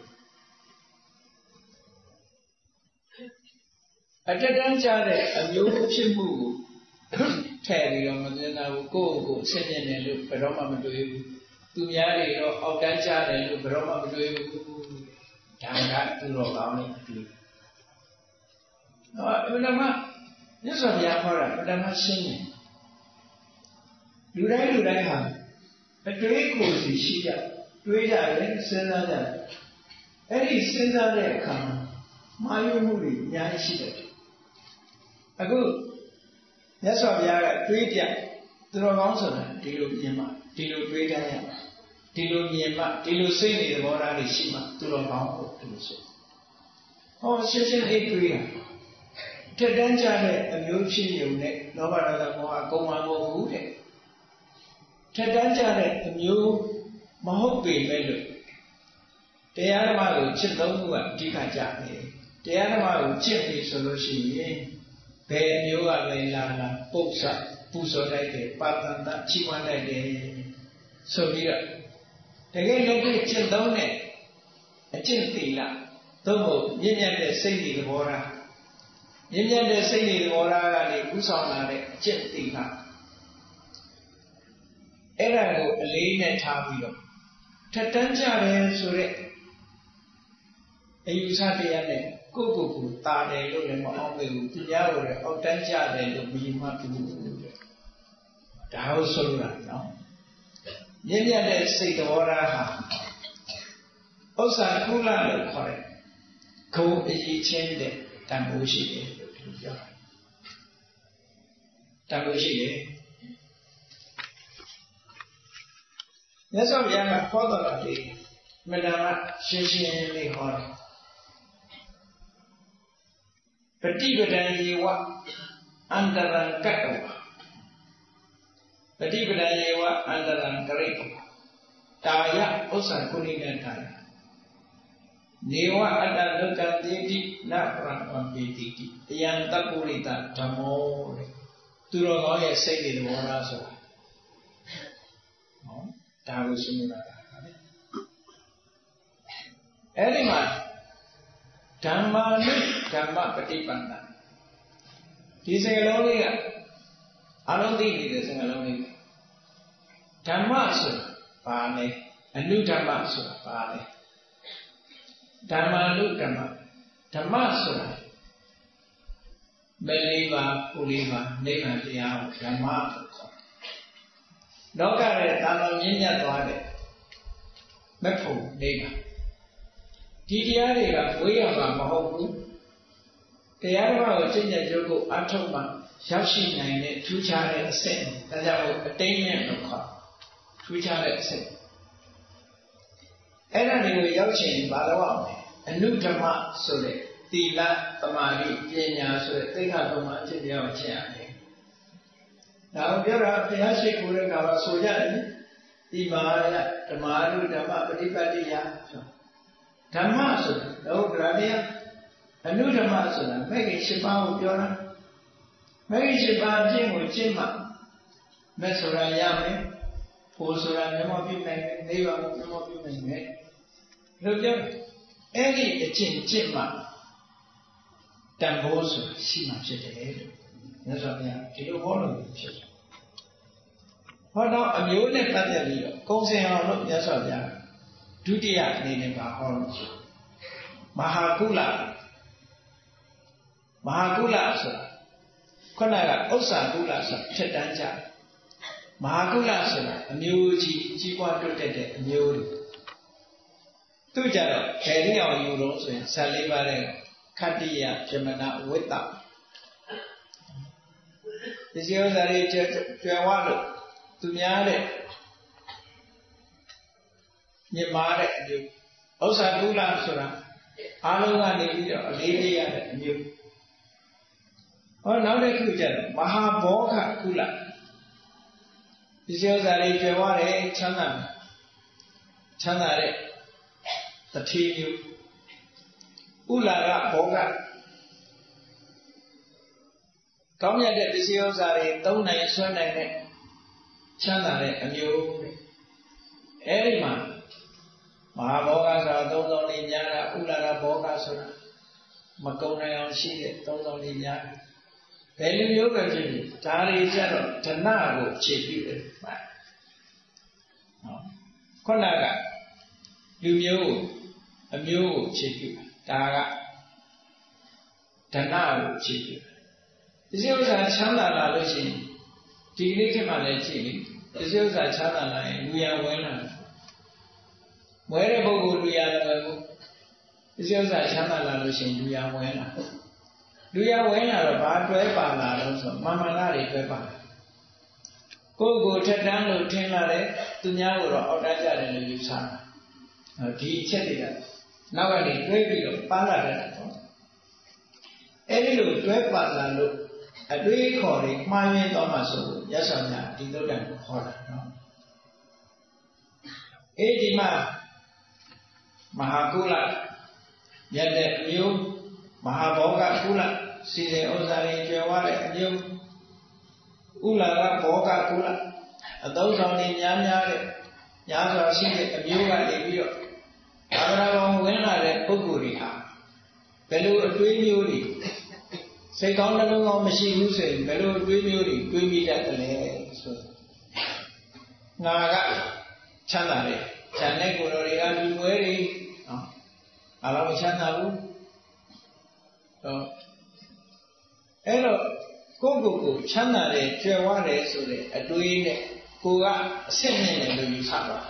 အတ္တတန်းကြတဲ့အမျိုးဖြစ်မှုကိုထည့်ပြီးတော့မသိနာဘူးကိုယ့်ကိုယ်အစစ်မြင်တယ်လို့ဘယ်တော့မှမတွေးဘူးသူများတွေတော့အောက်တန်းကြတယ်လို့ဘယ်တော့မှမတွေးဘူးဒါကသူတော်ကောင်းနေအတူအော်ဘယ်မှာမြတ်စွာဘုရားဟောတာဘယ်မှာရှင်းနေလူတိုင်းလူတိုင်းဟာအတွေးကိုယ်စီရှိကြတွေးကြတယ်စဉ်းစားကြတယ်အဲ့ဒီစဉ်းစားတဲ့အခါမှာမာယုမှုတွေအများကြီးရှိတယ်အခုမြတ်စွာဘုရားကတွေးပြသူတော်ကောင်းဆိုတာဒီလိုမြင်မှဒီလိုတွေးတတ်ရမှာဒီလိုမြင်မှဒီလိုစိတ်နေသဘောထားတွေရှိမှသူတော်ကောင်းကိုဒီလိုဆိုဟောရှင်းရှင်းလေးတွေးတာထက်တန်းကြတဲ့အမျိုးဖြစ်ရုံနဲ့လောဘဒေါသမောဟကုန်မှာမဟုတ်ဘူးတဲ့ထက်တန်းကြတဲ့အမျိုးမဟုတ်ပေမဲ့လို့တရားဓမ္မကိုချစ်သုံးမှုကအဓိကကြတယ်တရားဓမ္မကိုချစ်ပြီဆိုလို့ရှိရင်ဘယ်အမျိုးကလည်းလာလာပု္ပ္ပစပူဇော်လိုက်တယ်ပါတန်တချီးမွမ်းလိုက်တယ်ဆိုပြီးတော့တကယ်လည်းချစ်သုံးတဲ့အကျင့်သီလသို့မဟုတ်မြင့်မြတ်တဲ့စိတ်တွေသဘောထားမြင့်မြတ်တဲ့စိတ်တွေသဘောထားကနေဥဆောင်လာတဲ့အကျင့်သီလအဲ့ဒါကိုအလေးနဲ့ထားပြီးတော့ထက်တန်းကြတယ်ဆိုတဲ့အယူဆတရားနဲ့ကိုယ့်ကိုယ်ကိုတာတယ်လို့လည်းမအောင်ဘူးသူများကိုလည်းအောက်တန်းကြတယ်လို့မယူမှဘူးတဲ့ဒါဟုတ်ဆိုလိုတာနော်မြင့်မြတ်တဲ့စိတ်တော်ရာဟာဥစ္စာကုလလို့ခေါ်တယ်ဂုဏ်အရေးချင်းတဲ့တန်ဖိုးရှိတယ်လို့သူပြောတာတန်ဖိုးရှိတယ်မြတ်စွာဘုရားကဟောတော်တာလေးမတ္တမရှင်းရှင်းလေးဟောတယ်ပฏิပဒံယေဝအန္တရံကတ္တဝပฏิပဒံယေဝအန္တရံကရိတတာယဥစ္စာကုဏိနတာယနေဝအတ္တလုကံတေတိနပရံပိတိတိအယံတပုရိတဓမ္မောတဲ့သူတော်ကောင်းရဲ့စိတ်တွေသဘောထားဆိုတာနော်ဒါကိုရှင်းနေတာအဲ့ဒီမှာဓမ္မာနုဓမ္မပฏิပန္နဒီစကားလုံးလေးကအလုံးသိနေတဲ့စကားလုံးလေးဓမ္မဆိုတာဘာလဲအနုဓမ္မဆိုတာဘာလဲဓမ္မာနုဓမ္မဓမ္မဆိုတာမလေးပါပူလေးပါနိဗ္ဗာန်တရားကိုဓမ္မလို့ခေါ်တယ်လောကရဲ့တာမန်မြင့်မြတ်သွားတဲ့မဖို့နိဗ္ဗာန်ဒီတရားတွေကဝေးရမှာမဟုတ်ဘူးတရားဓမ္မကိုကျင့်ကြံကြိုးကိုအထောက်မှရောက်ရှိနိုင်တဲ့ထူးခြားတဲ့အဆင့်ဒါကြောင့်အတိတ်နဲ့လို့ခေါ်ထူးခြားတဲ့အဆင့်အဲ့ဒါတွေကိုရောက်ချင်ဘာလို့အောင်လဲအနုဓမ္မဆိုတဲ့သီလသမာဓိပညာဆိုတဲ့သိက္ခာသုံးပါးအဖြစ်တရားကိုရှင်းရတယ်ဒါကိုပြောတာဘုရားရှိခိုးတဲ့ကဘာဆိုကြတယ်ဒီမာရဓမ္မာနုဓမ္မပฏิပတ်တိယဆိုဓမ္မဆိုတာတော့ဗာမယအနုဓမ္မဆိုတာမဂ္ဂင်၈ပါးကိုပြောတာမဂ္ဂင်၈ပါးအကျင့်ကိုကျင့်မှမက်ဆိုတာရမယ်ဖို့ဆိုတာမျက်မှောက်ပြုနိုင်မယ်နိဗ္ဗာန်ကိုမျက်မှောက်ပြုနိုင်မယ်လို့ပြောအဲ့ဒီအကျင့်ကျင့်မှတန်ဖိုးဆိုတာရှိမှဖြစ်တယ်လို့မြတ်စွာဘုရားဒီလိုဟောလို့ဖြစ်တယ်ဟောတော့အမျိုးနဲ့ပတ်သက်ပြီးတော့ကုံစင်အောင်လို့မြတ်စွာဘုရားဒုတိယအနေနဲ့ပါဟောလို့ရှိမဟာကုလမဟာကုလဆိုတာခုနကဥစ္စာကုလဆိုထက်တန်းကြမဟာကုလဆိုတာအမျိုးကြီးကြီးပွားတိုးတက်တဲ့အမျိုးတွေသူကြတော့ဘယ်နည်းအောင်ယူလို့ဆိုရင်ဇာလေးပါးတဲ့ခတ္တိယပြမနာဝိတ္တဒီစီဥစ္စာတွေကျွယ်ဝလို့သူများတဲ့မြင်မာတဲ့အမျိုးဥစ္စာကုလဆိုတာအားလုံးကနေပြီးတော့အလေးပေးရတဲ့အမျိုး Or now they could tell Mahaboga Kula. This is a Rejaware Chana Chanare, the T U Ulaga Boga. Come here, the Visios are a Dona Swanane Chanare and you. Every man Mahabogas are those only Yana Ulaga Boga Makona on She, those only Yana. Then you go to Tari Zero, Tanago, Chippy. Konaga, you a mule chippy, Taga, Tanago, chippy. This is a Chana Lucy, Tigritimale chippy. This is a Chana line, we are well. Wherever we are well. This is a Chana Lucy, we are well. Do you have when a bad way also? Mamma Lari Peppa. Go go take down to Tinare, to Nyawura or Raja in the Yusan. A tea chetty. Now I need three of Pala. Any look, twelve Pala look. A three calling, my name Thomas, yes, I'm not, Tito and Horror. Edima Mahakula, yet that you. Mahaboga Kula, Sise Ozari Jaware, you Ulaga Boga Kula, and those only Yamyare, Yaza Sike, and you are a view. Abraham Winare, Buguriha, Belu Twimuri. Say, don't know machine who say, Belu Twimuri, Twimi at the leg. Naga Chanare, Chaneguri, and Weri, Allow Chanabu. So, hello, Gogo, Chana, Jaware, so a doing it, Goga, sending it to Saba.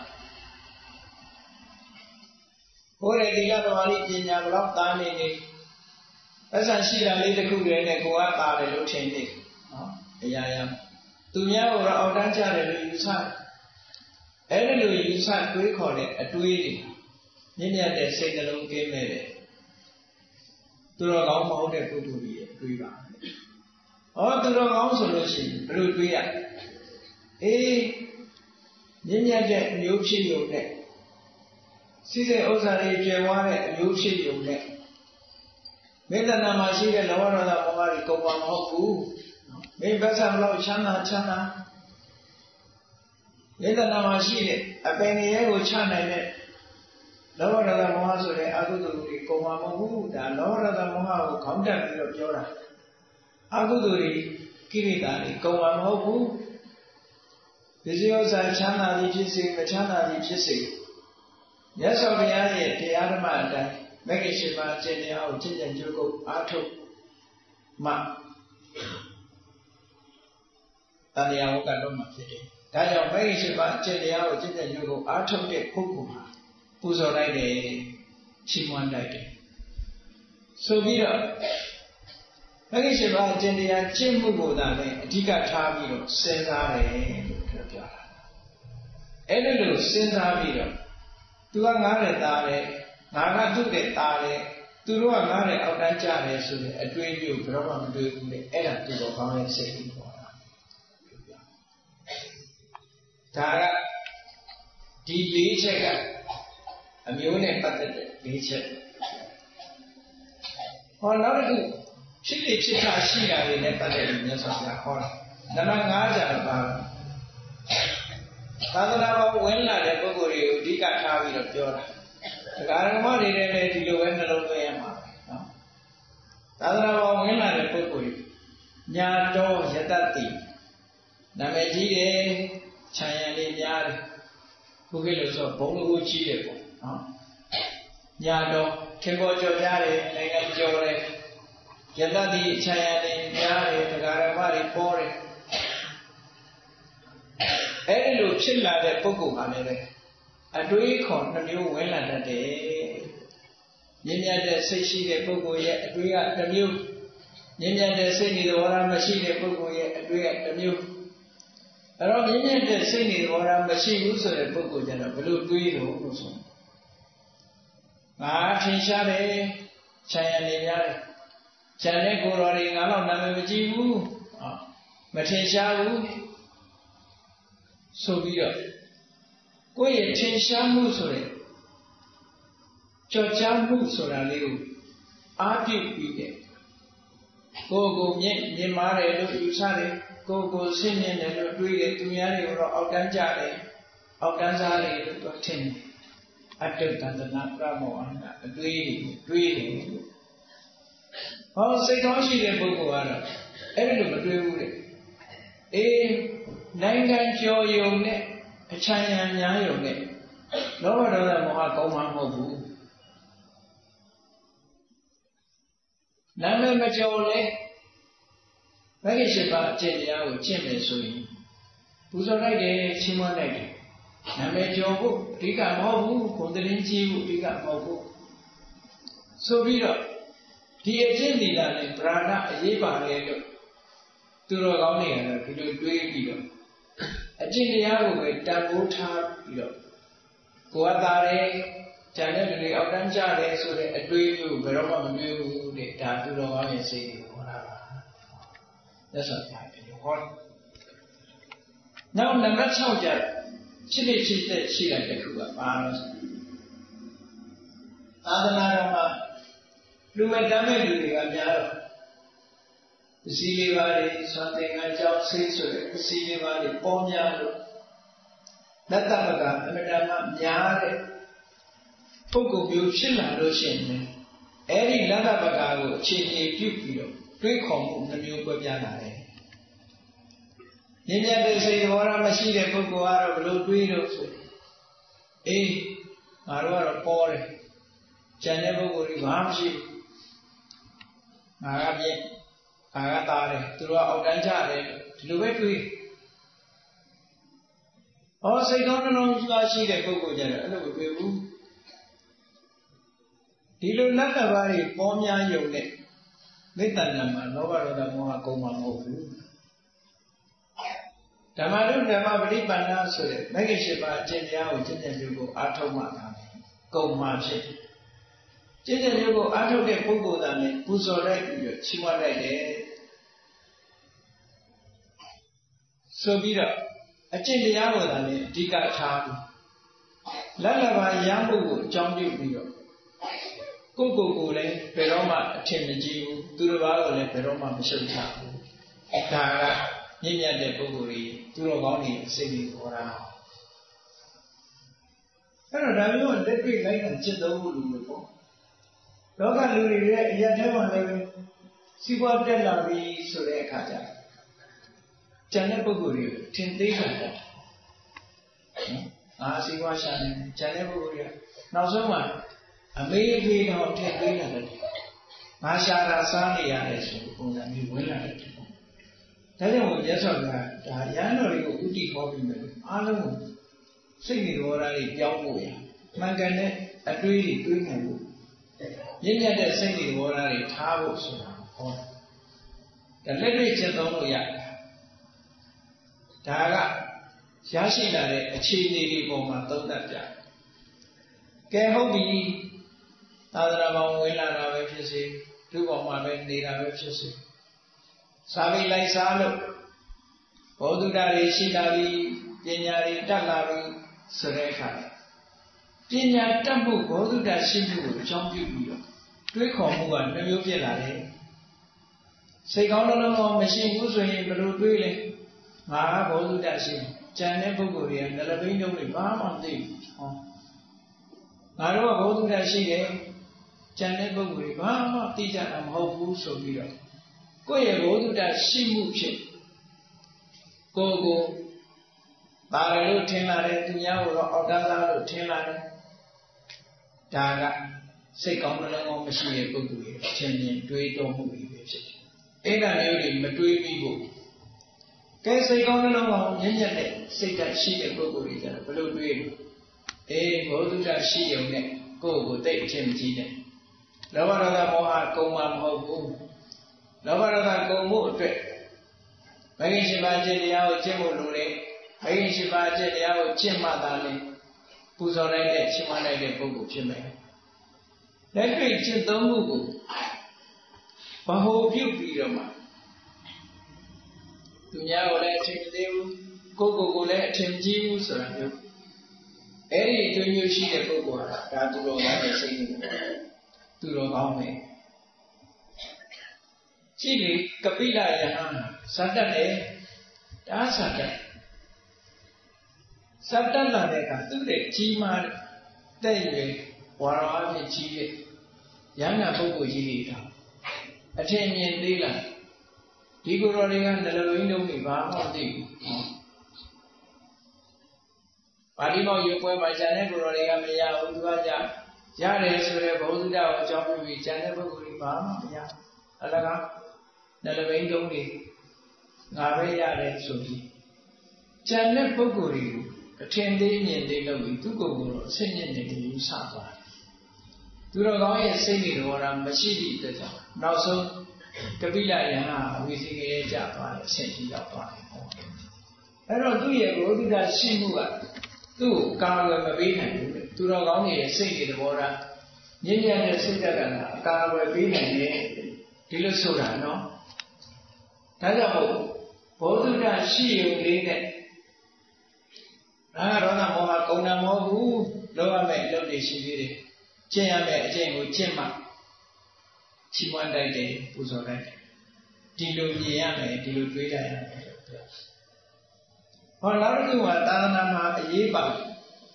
Already got one in your love time in it. As I see a little cool and go out a little change it. Yam. To Yaw or Danja, you sign. Every you sign, we call it a doing. Ninia, they say the long game made it. To the long mountain to be a river. Or to the long solution, blue beer. Eh, Ninya jet, you see your neck. Sise Ozari Jaware, you see your neck. Medanama see the lower of the Mawari Koban Hoku. Maybe better low Chana Chana. Medanama see it, a penny with Chana. Lower of the Mohaso, Aguduri, Komamu, the lower of the Moha, contact your Jora. Aguduri, Kiritani, Komamu. Visios are Chana, the Jissy, the Chana, the Jissy. Yes, of the Aya, the Adamanta, Megashima, Jenny, or Jin Jugo, Arto, Ma. Tanya Okadoma City. Tanya Megashima, Jenny, or Jin Jugo, Arto de Kukuma. Puzo Ride, Chimwan Ride. So be up. Megashima, Jenny, and Chimugo, Diga Tabio, Sensare. Every little Sensavio. Tu are not a dare, Naga took a dare, Tu are not a Outanja, so a dream you probably do the edit to the common saving for Tara, deeply checker, a mune pathetic nature. Or not to chili chica shia in a patheticness of the horror. Namanga about. Father, when I let go, you dig a carving of Jora. The Garamari related you went along to Emma. Father, when I let go, Nyato Yatati Nameji, Chayani Yard, Pugilos of Bolu Chile. Nyato, Kimbojo Yare, Nagan Jore, Yatati, Chayani Yare, the Garamari Pore. Every little chilla that Pogo Hane. A drink on the new Wayland a day. Ninya de Sashi de Pogo yet, a drink at the new. Ninya de Sini the Wara machine de Pogo yet, a drink at the new. Around Ninya de Sini the Wara machine also a Pogo than a blue green also. Ah, Chinshare, Chayani Yare. ကျန်တဲ့ကိုယ်တော်တွေငါတော့နာမည်မကြည့်ဘူးမထင်ရှားဘူးဆိုပြီးတော့ကိုယ့်ရဲ့ထင်ရှားမှုဆိုတဲ့ကြော်ကြားမှုဆိုတာလေးကိုအားပြုပြီးတဲ့ကိုယ်ကိုမြင့်မြင့်မားတယ်လို့ယူဆတယ်ကိုယ်ကိုဆင့်မြင့်တယ်လို့တွေးတယ်သူများတွေကိုတော့အောက်တန်းကြတယ်အောက်တန်းစားတယ်လို့တော့ထင်တယ်အတ္တတန္တနာပြမောဟအတွေးတွေးတယ်ဟောစိတ်တော်ရှိတဲ့ပုဂ္ဂိုလ်ကတော့အဲ့လိုမတွေးဘူးတဲ့အေးနိုင်ငံကျော်ယုံနဲ့အချမ်းရံများယုံနဲ့လောဘဒေါသမောဟကောင်းမှမဟုတ်ဘူးနာမည်မကျော်လဲမဂ္ဂင်၈ပါးအကျင့်တရားကိုကျင့်မယ်ဆိုရင်ပူဇော်လိုက်တယ်ချီးမွမ်းလိုက်တယ်နာမည်ကျော်ဖို့အဓိကမဟုတ်ဘူးဂုဏ်သတင်းကြီးဖို့အဓိကမဟုတ်ဘူးဆိုပြီးတော့ဒီအကျင့်ဒီလာနဲ့ဗราဏအရေးပါတယ်လို့သူတော်ကောင်းတွေကတော့ဒီလိုတွေးပြီးတော့အကျင့်တရားကိုပဲတန်ဖိုးထားပြီးတော့ကိုယ်ကသာတယ်ကျန်တဲ့လူတွေအောက်တန်းကြတယ်ဆိုတဲ့အတွေးမျိုးဘယ်တော့မှမတွေးဘူးတဲ့ဒါသူတော်ကောင်းရဲ့စိတ်ကိုဟောတာပါသက်ဆောင်ပြတယ်ဟောနောက်နံပါတ်၆ကျချစ်တဲ့ချစ်တဲ့ရှိတဲ့တစ်ခုကပါလို့သာသနာတော်မှာလူမဲ့တမ်းမဲ့လူတွေကများတော့ပစ္စည်းလေးပါးတွေသွန်သင်္ကန်းကြောင့်ဆေးဆိုတဲ့ပစ္စည်းလေးပါးတွေပေါ်များလို့လက်တပကအမတမများတဲ့ပုဂ္ဂိုလ်မျိုးဖြစ်လာလို့ရှိရင်အဲ့ဒီလက်တပကကိုအခြေအနေပြုပြီးတော့တွေးခေါ်မှုနှမျိုးကွဲပြားလာတယ်။ဉာဏ်မြတ်တဲ့စိတ်တော်ရမရှိတဲ့ပုဂ္ဂိုလ်ကတော့ဘလို့တွေးလို့ဆိုအေးငါတို့ကတော့ပေါ်တယ်။ကျန်တဲ့ပုဂ္ဂိုလ်တွေဘာမှမရှိဘူး။ငါကပြည့်ငါကသားတယ်သူတို့ကအောက်တန်းကြတယ်ဒီလိုပဲတွေး။ဟောစိတ်တော်နှလုံးသားရှိတဲ့ပုဂ္ဂိုလ်ကြတယ်အဲ့လိုမတွေးဘူး။ဒီလိုလက္ခဏာတွေပေါ်များယုံနဲ့မေတ္တာနာမှာလောဘဒေါသမောဟကုန်မှာမဟုတ်ဘူးဓမ္မရုဓမ္မပฏิပန္နဆိုတဲ့မဂ္ဂင်၈ပါးအကျင့်တရားကိုကျင့်ကြံပြုကိုအားထုတ်မှသာကုန်မှာဖြစ်ကျင့်ကြံပြုကိုအားထုတ်တဲ့ပုဂ္ဂိုလ်သားနဲ့ပူဇော်လိုက်ပြီးတော့ချီးမွမ်းလိုက်တယ်ဆိုပြီးတော့အကျင့်တရားကိုသာလည်းအဓိကထားပြီးလက်လက်ပါရမ်းမှုကိုအကြောင်းပြုပြီးတော့ကိုယ်ကိုယ်ကိုလည်းဘယ်တော့မှအထင်မကြီးဘူးသူတစ်ပါးကိုလည်းဘယ်တော့မှမရှုတ်ချဘူးဒါကမြင့်မြတ်တဲ့ပုဂ္ဂိုလ်ကြီးသူတော်ကောင်းတွေစိတ်ကြီးပေါ်တာအဲ့တော့ဒါမျိုးလက်တွေ့လိုက်တာจิตသုံးခုလူတွေပေါ့လောကလူတွေရဲ့အရာထဲမှာလည်းစီးပွားတက်လာပြီဆိုတဲ့အခါကျကျန်တဲ့ပုဂ္ဂိုလ်တွေထင်သေးတာပေါ့အာစီးပွားရှာနေကျန်တဲ့ပုဂ္ဂိုလ်တွေကနောက်ဆုံးမှအမေးအဖေးတော့ထည့်ပေးရတယ်။ငါရှာတာစားနေရတယ်ဆိုပုံစံမျိုးဝင်လာတယ်။ဒါကြောင့်မြတ်စွာဘုရားဒါရဟန်းတော်တွေကိုဥတည်ဟောပြီးမယ်အားလုံးကိုစိတ်နေတော်ရာတွေပြောင်းဖို့ရမှန်ကန်တဲ့အတွေးတွေတွေးနိုင်ဖို့ရင့်မြတ်တဲ့စိတ်နေတော်ရာတွေထားဖို့ဆိုတာဟောဒါလက်တွေ့ကျင့်သုံးလို့ရတယ်။ဒါကရရှိလာတဲ့အခြေအနေတွေပေါ်မှာသုံးသပ်ပြ။ကဲဟုတ်ပြီသာသနာ့ဘောင်ဝင်လာတာပဲဖြစ်စေလူပေါ်မှာပဲနေတာပဲဖြစ်စေစာပေလိုက်စားလို့ဘောဓုတာတွေရှိလာပြီပညာတွေတက်လာပြီဆိုတဲ့အခါပညာတက်မှုဘောဓုတာရှိမှုကိုအကြောင်းပြုပြီးတော့တွေးခေါ်မှုကနှမျိုးဖြစ်လာတယ်စိတ်ကောင်းလုံးလုံးမရှိဘူးဆိုရင်ဘယ်လိုတွေးလဲငါကဘောဓုတာရှိကြံတဲ့ပုဂ္ဂိုလ်တွေကနလဘိန်းလုံးတွေဘာမှမသိဘူးဟောငါတို့ကဘောဓုတာရှိတယ်ကျန်တဲ့ပုဂ္ဂိုလ်တွေဘာမှသိကြတာမဟုတ်ဘူးဆိုပြီးတော့ကိုယ့်ရဲ့ဘောဓုတာရှိမှုဖြစ်ကိုယ်ကိုပါရလို့ထင်လာတယ်သူများကိုတော့အောက်တန်းသားလို့ထင်လာတယ်ဒါကစိတ်ကောင်းနှလုံးကောင်းမရှိတဲ့ပုဂ္ဂိုလ်ရဲ့အချင်းချင်းတွေးတောမှုတွေပဲဖြစ်တယ်အဲ့ဒါမျိုးတွေမတွေးပြီးဖို့ကဲစိတ်ကောင်းနှလုံးကောင်းညံ့ညက်တဲ့စိတ်ဓာတ်ရှိတဲ့ပုဂ္ဂိုလ်တွေကျတော့ဘယ်လိုတွေးလဲအေးဘောဓုတာရှိုံနဲ့ကိုယ့်ကိုသိအချင်းမကြီးတဲ့လောဘဒေါသမောဟကုန်မှာမဟုတ်ဘူးလောဘဒေါသကုန်မှုအတွက်မဂ္ဂင်၈ပါးကျင့်တရားကိုကျင့်ဖို့လိုတယ်မဂ္ဂင်၈ပါးကျင့်တရားကိုကျင့်မှသာလေပူဇော်လိုက်တဲ့ချီးမွမ်းလိုက်တဲ့ပုဂ္ဂိုလ်ဖြစ်မယ်လက်တွေ့ကျင့်သုံးမှုကို Bahu view Pirama. Dunya will let him do, Gogo will let him do, so I do. Any to you see the Gogo, that to go like a singing to go on me. Chili, Kapila Yana, Saturday, that's Saturday. Saturday, do the Chima, David, Warabi Chili, Yana Gogo Chili. Attention, Dila. Digurorigan, the Lavino, Bama, Dig. Padimo, you put my Janeguroriga, Uduaja, Janes, Boda, Jockey, Janeguri, Bama, Ya, Alaga, the Lavino, Navaya, Sugi. Janeguri, attending in the Lavi to go, singing in the Sapa. Duragoy is singing or a machine. Now, so Kabila Yana, we think a Japan, sent up on it. I don't do you go to that Shimua. Do Kawa Mabina, Duragoy is singing the water. Yinian is singing Kawa Bina, Dilusura, no? Tadabo, both of that she only that. I don't know how Kona Mohu, Loa make lovely she did it. Jayame, Jay, Jimma. She one day was alright. Dilu Yame, Dilu Twida. On Lardu, Dana Yeba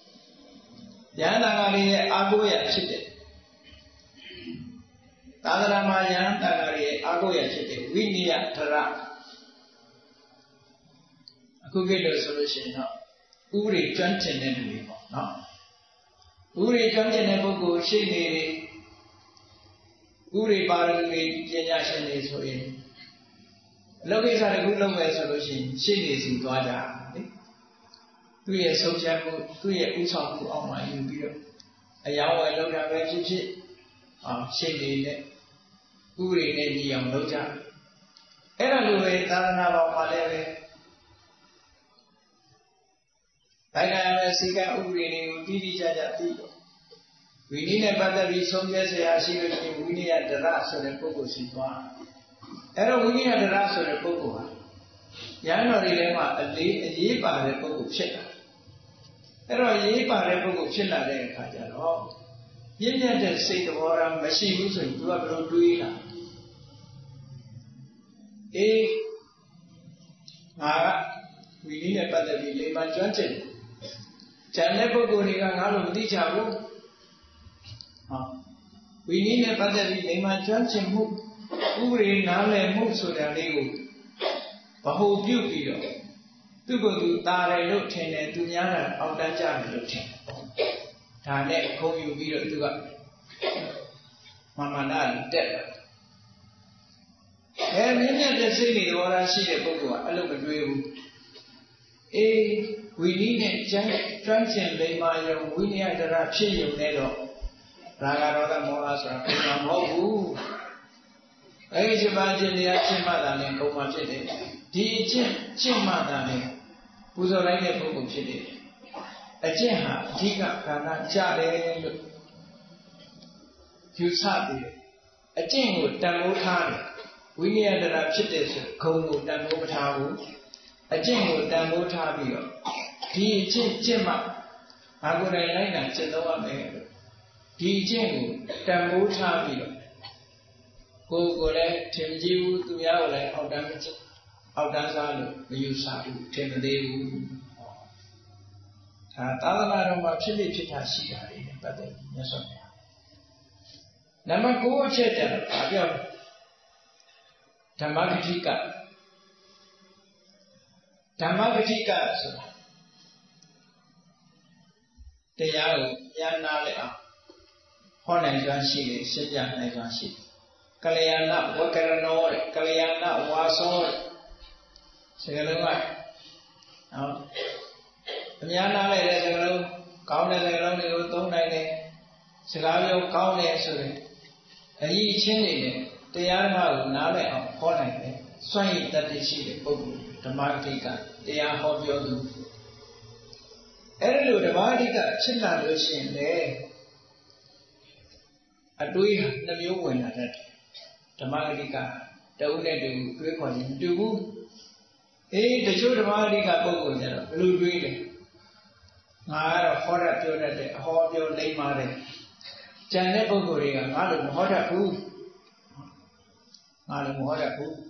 Yana Agoya Chite. Dana Mayan, Dana Agoya Chite, Winnia Tara. I could get a solution now. Uri Johnson and no. Uri Johnson and Bogo, she Uri Barri, Jenashan is for him. Logis are a good long solution. She is in Dwada. Two years social, two years Usaku on my Ubio. A young way look at relationship. Ah, she did Uri Navy young Loja. Era Louis, Tarana, Maleve. I am a Sika Uri, Didi Jajati. We need a battery, some years I see we need at the last of the Poco Situa. Error we need at the last of the Poco. Yano Rilema, a yepa the Poco Chilla. Error yepa the Poco Chilla de Kajano. Yet the state of Oram machine using to a Bruduina. Eh, Mara, we need a battery, Lema Johnson. Chanepo Gorigan out of the Chabu. We need a battery, Lema Johnson move. Uri Nale moves so that they go. A whole beauty. To go to Tare Lutin and to Yana of that Jan Lutin. Tane, call you video to go. Mamma, dead. And in the city, what I see the book, I look at you. Eh, we need a giant Johnson, Lema, we need a rapture, Nedo. Raga Moras are Mohu. I imagine the Chimada and Koma Chile. The Chimada, who's a like a book of Chile. A Jeha, Diga, Kana, Jade, Husati. A Jing would Damotari. We near the Rapchites, Kongo, Damotabu. A Jing would Damotabio. The Chimma. I would like that Chinoa. The Jing, Damotabio. Go go let Tim Jiu to Yawle of damage of Danzalo, the Yusabu, Tim Devu. Talamaro Chili Chita Shia, but the Yasonia. Namago Cheta, Abio Tamagatika Tamagatika. The Yao Yanale Honai Ganshi, Sejan Ganshi. Kalayana, Wakaranor, Kalayana, Wasor. Say a little while. Now, Yana lay a little, count as a little, don't like it. Silavio count as a ye chin, the Yarma, Nale, Honai, Sway that they see the book, the Martica, they are hobby or do. Erelu, the Martica, Chilla Lucian, there. I do it the new one at that. ဓမ္မဂတိကတဦးနဲ့တူတွေးခေါ်ရင်တူဘူးအေးတချို့ဓမ္မဂတိကပုဂ္ဂိုလ်ကျတော့ဘယ်လိုတွေးလဲငါကတော့ဟောတတ်ပြောတတ်တယ်အဟောပြောလိမ့်ပါတယ်ကျန်တဲ့ပုဂ္ဂိုလ်တွေကငါလို့မဟောတတ်ဘူးငါလို့မဟောတတ်ဘူး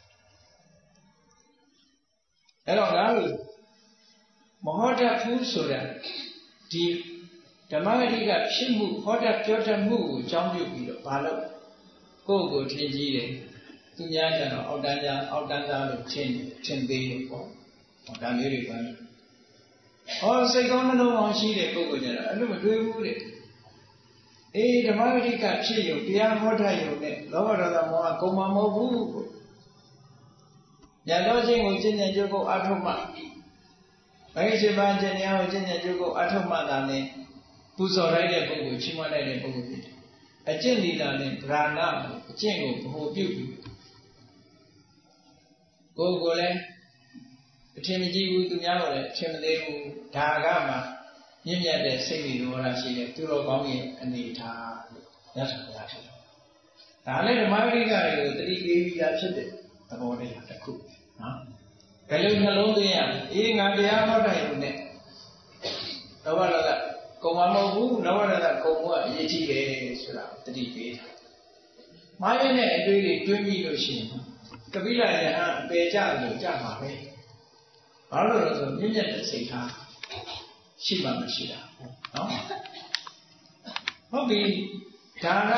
အဲ့တော့ငါလို့မဟောတတ်ဘူးဆိုတာဒီဓမ္မဂတိကဖြစ်မှုဟောတတ်ပြောတတ်မှုကိုအကြောင်းပြုပြီးတော့ဘာလို့ကိုယ့်ကိုထင်ကြီးတယ်သူများကျတော့အောက်တန်းကြားအောက်တန်းသားလို့ထင်ထင်သေးတယ်ပေါ့ဒါမျိုးတွေပါဟောစိတ်ကောင်းနှလုံးကောင်းရှိတဲ့ပုဂ္ဂိုလ်ကျတော့အဲ့လိုမတွေးဘူးတဲ့အေးဓမ္မဂတိကဖြစ်ရုံတရားဟောတတ်ရုံနဲ့လောဘဒေါသမောဟကုန်မှာမဟုတ်ဘူးညာတော်ချင်းကိုကျင့်ကြံကြိုးကိုအထုမှဘိုင်းရှိပါခြင်းတရားကိုကျင့်ကြံကြိုးကိုအထုမှတာနဲ့ပူဇော်လိုက်တဲ့ပုဂ္ဂိုလ်ချီးမွမ်းလိုက်တဲ့ပုဂ္ဂိုလ်ဖြစ်တယ်အကျင့်ဒီတာနဲ့ဗราဏအကျင့်ကိုဘ ਹੁ ပြုပြီးကိုယ်ကိုလည်းအထင်မကြီးဘူးသူများကိုလည်းအထင်မသေးဘူးဒါကမှမြင့်မြတ်တဲ့စိတ်တွေရောရှိတယ်သူတော်ကောင်းရဲ့အနေထားလို့ရသဗျာဖြစ်တယ်ဒါလည်းဓမ္မဂရိကတွေကိုတတိပေးပြီးသားဖြစ်တဲ့သဘောတရားတစ်ခုနော်ဘယ်လိုနှလုံးသွင်းရလဲအေးငါတရားဟောတိုင်းလို့ ਨੇ လောဘဒေါသကုံမမဟုတ်ဘူးလောဘဒေါသကုံမှုကအရေးကြီးတယ်ဆိုတာတတိပေးတာမာရနဲ့အတွေ့တွေတွင်းပြီးလို့ရှိရင်ကပိလယဟန်အပေကြလို့ကြမှာပဲဘာလို့လဲဆိုမြင့်မြတ်တဲ့စိတ်ထားရှိမှမရှိတာနော်ဟုတ်ပြီဒါက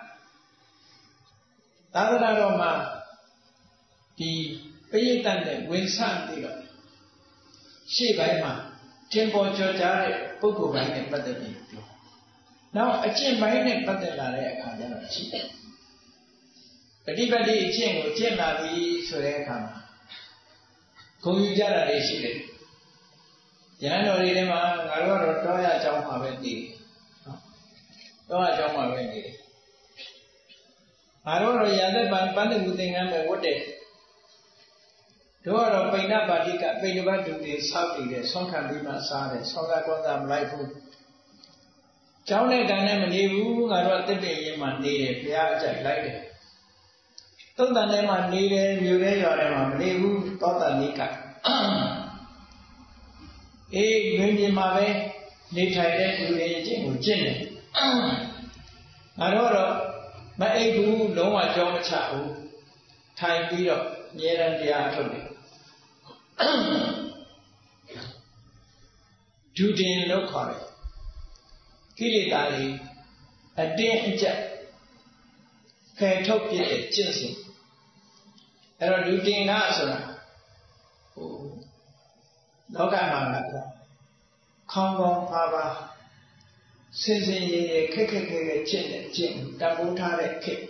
သာသနာတော်မှာဒီပရိသတ်နဲ့ဝင်ဆန့်ပြီးတော့ရှေ့ပိုင်းမှာသင်ပေါ်ကျော်ကြားတဲ့ပုဂ္ဂိုလ်ပိုင်းနဲ့ပတ်သက်ပြီးပြောနောက်အကျင့်ပိုင်းနဲ့ပတ်သက်လာတဲ့အခါကျတော့ရှိတယ်ပฏิပတ်တိအကျင့်ကိုကျင့်လာပြီဆိုတဲ့အခါမှာဂုဏ်ယူကြတာတွေရှိတယ်ရဟန်းတော်တွေထဲမှာငါတို့ကတော့တောရအကြောင်းမှာပဲနေတယ်တောရအကြောင်းမှာပဲနေတယ်ငါတို့ကတော့ရာသက်ပန်ပန်းတကူသင်္ကန်းပဲဝတ်တယ်တို့ကတော့ပိဏပါတိကပိဏဘတ်တူတွေဆောက်တည်တယ်ဆွမ်းခံပြီးမှစားတယ်ဆောင်းကားကောသားမလိုက်ဘူးကျောင်းနဲ့ကံနဲ့မနေဘူးငါတို့ကတစ်ပင်ရင်မှနေတယ်ဘုရားအကြိုက်လိုက်တယ်သုံးတန်ထဲမှာနေတယ်မြို့ထဲရွာထဲမှာမနေဘူးသောတာနိကအေးငွေပြင်မှာပဲနေထိုင်တဲ့လူတွေအကျင့်ကိုကျင့်တယ်ငါတို့တော့မအိပ်ဘူးလုံးဝကြောမချဘူးထိုင်ပြီးတော့အမြဲတမ်းတရားထုတ်တယ်ဒုတင်လို့ခေါ်တယ်ကိလေသာတွေအတင်းအကျပ်ဖယ်ထုတ်ပြတဲ့ကျင့်စဉ်အဲ့တော့ဒုတင်ကဆိုတာဟိုလောကမှာကခေါင်းကောင်းပါပါစင်စင်ရည်ရည်ခက်ခက်ခက်ခက်ကျင့်တဲ့ကျင့်တန်ဖိုးထားတဲ့ခေတ်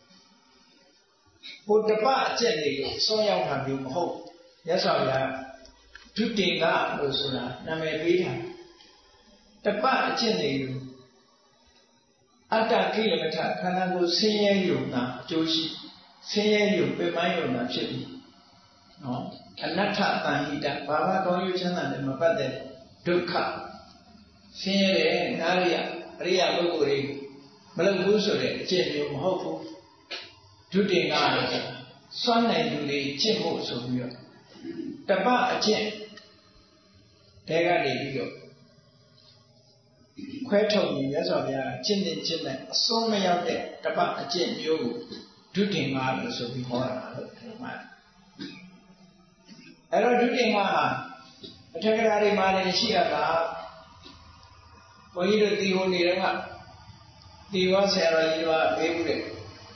ဘုဒ္ဓပအကျင့်တွေကိုစောရောက်တာမျိုးမဟုတ်မြတ်စွာဘုရားဒုတင်ကလို့ဆိုတာနာမည်ပေးတာတပအကျင့်တွေကိုအတ္တကိလမထခန္ဓာကိုယ်ဆင်းရဲယုံတာအကျိုးရှိဆင်းရဲယုံပြမယုံတာဖြစ်ပြီးနော်အနတ္ထတန်ဟိတဘာဝကောင်းကျိုးချမ်းသာနဲ့မပတ်သက်ဒုက္ခဆင်းရဲတဲ့နာရိယအရိယပုဂ္ဂိုလ်တွေမလုပ်ဘူးဆိုတဲ့အကျင့်မျိုးမဟုတ်ဘူးဒုတင်ကလည်းစွမ်းနိုင်သူတွေကျင့်ဖို့ဆိုပြီးတော့တပအကျင့်တဲကနေပြီးတော့ခွဲထုတ်ပြီးမြတ်စွာဘုရားကျင့်တဲ့ကျင့်တဲ့အစွန်းမရောက်တဲ့တပအကျင့်မျိုးကိုဒုတင်ကလို့ဆိုပြီးဟောတာလို့ပြောမှာအဲ့တော့ဒုတင်ကဟာအထက်ကရာတွေမှာလည်းရှိရတာဘုန်းကြီးတို့ဒီဟိုနေတော့ကဒီဝါဆရာတော်ကြီးကမေးဘူးတဲ့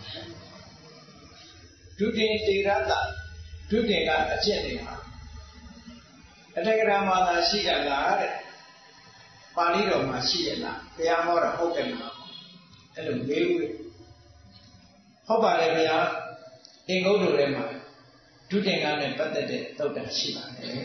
ဒုတင်တေရတဒုတင်ကအကျင့်တွေမှာအထက်ကရာမှာသာရှိရလားတဲ့ပါဠိတော်မှာရှိရလားဘုရားဟောတာဟုတ်တယ်လားအဲ့လိုမေးဘူးတဲ့ဟုတ်ပါတယ်ဗျာအင်္ဂုတ္တထဲမှာဒုတင်ကနဲ့ပတ်သက်တဲ့သုတ်တံရှိပါတယ်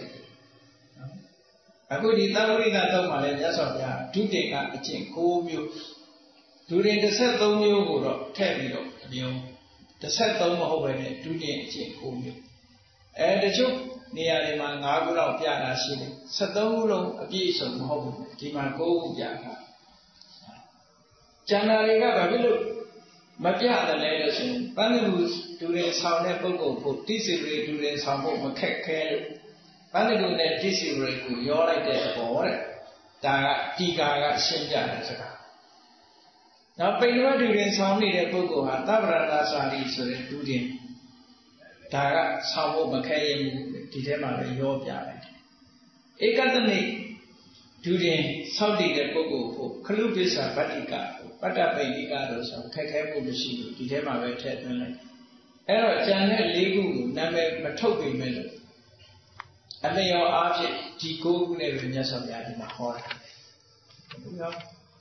အခုဒီသံဃိကသုတ်မှာလည်းမြတ်စွာဘုရားဒုတင်ကအကျင့်၉မျိုးဒုတင်၁၃မျိုးကိုတော့ထည့်ပြီးတော့အမျိုး၁၃မဟုတ်ပဲနဲ့ဒုတင်အကျင့်၉မျိုးအဲတချို့နေရာတွေမှာ၅ခုလောက်ပြတာရှိတယ်၁၃ခုလုံးအပြည့်အစုံမဟုတ်ဘူးဒီမှာ၉ခုပြတာကျန်တာတွေကဘာဖြစ်လို့မပြတယ်လဲလို့ဆိုရင်ပန်းတူတူရင်ဆောင်တဲ့ပုဂ္ဂိုလ်ဖို့တိစီရီတူရင်ဆောင်ဖို့မခက်ခဲလို့ပန်းတူနဲ့တိစီရီကိုရောလိုက်တဲ့သဘောတဲ့ဒါကတီကာကရှင်းပြတဲ့စကားနောက်ပိဏဝတူရင်ဆောင်နေတဲ့ပုဂ္ဂိုလ်ဟာသဗ္ဗရဏစာရီဆိုတဲ့တူရင်ဒါကဆောင်ဖို့မခဲရင်ဒီထဲမှာပဲရောပြလိုက်တယ်ဧကတနိဒုရင်ဆောက်တည်တဲ့ပုဂ္ဂိုလ်ကိုခလုပစ္စာဗတ္တိကပတ္တပိဋိကလို့ဆိုခက်ခဲမှုမရှိဘူးဒီထဲမှာပဲထည့်သွင်းလိုက်အဲ့တော့ကျန်တဲ့လေးခုကိုနာမည်မထုတ်ပေမဲ့လို့အလျော်အားဖြင့်ဒီကိုးခုနဲ့ပဲမြတ်စွာဘုရားဒီမှာဟောတာနော်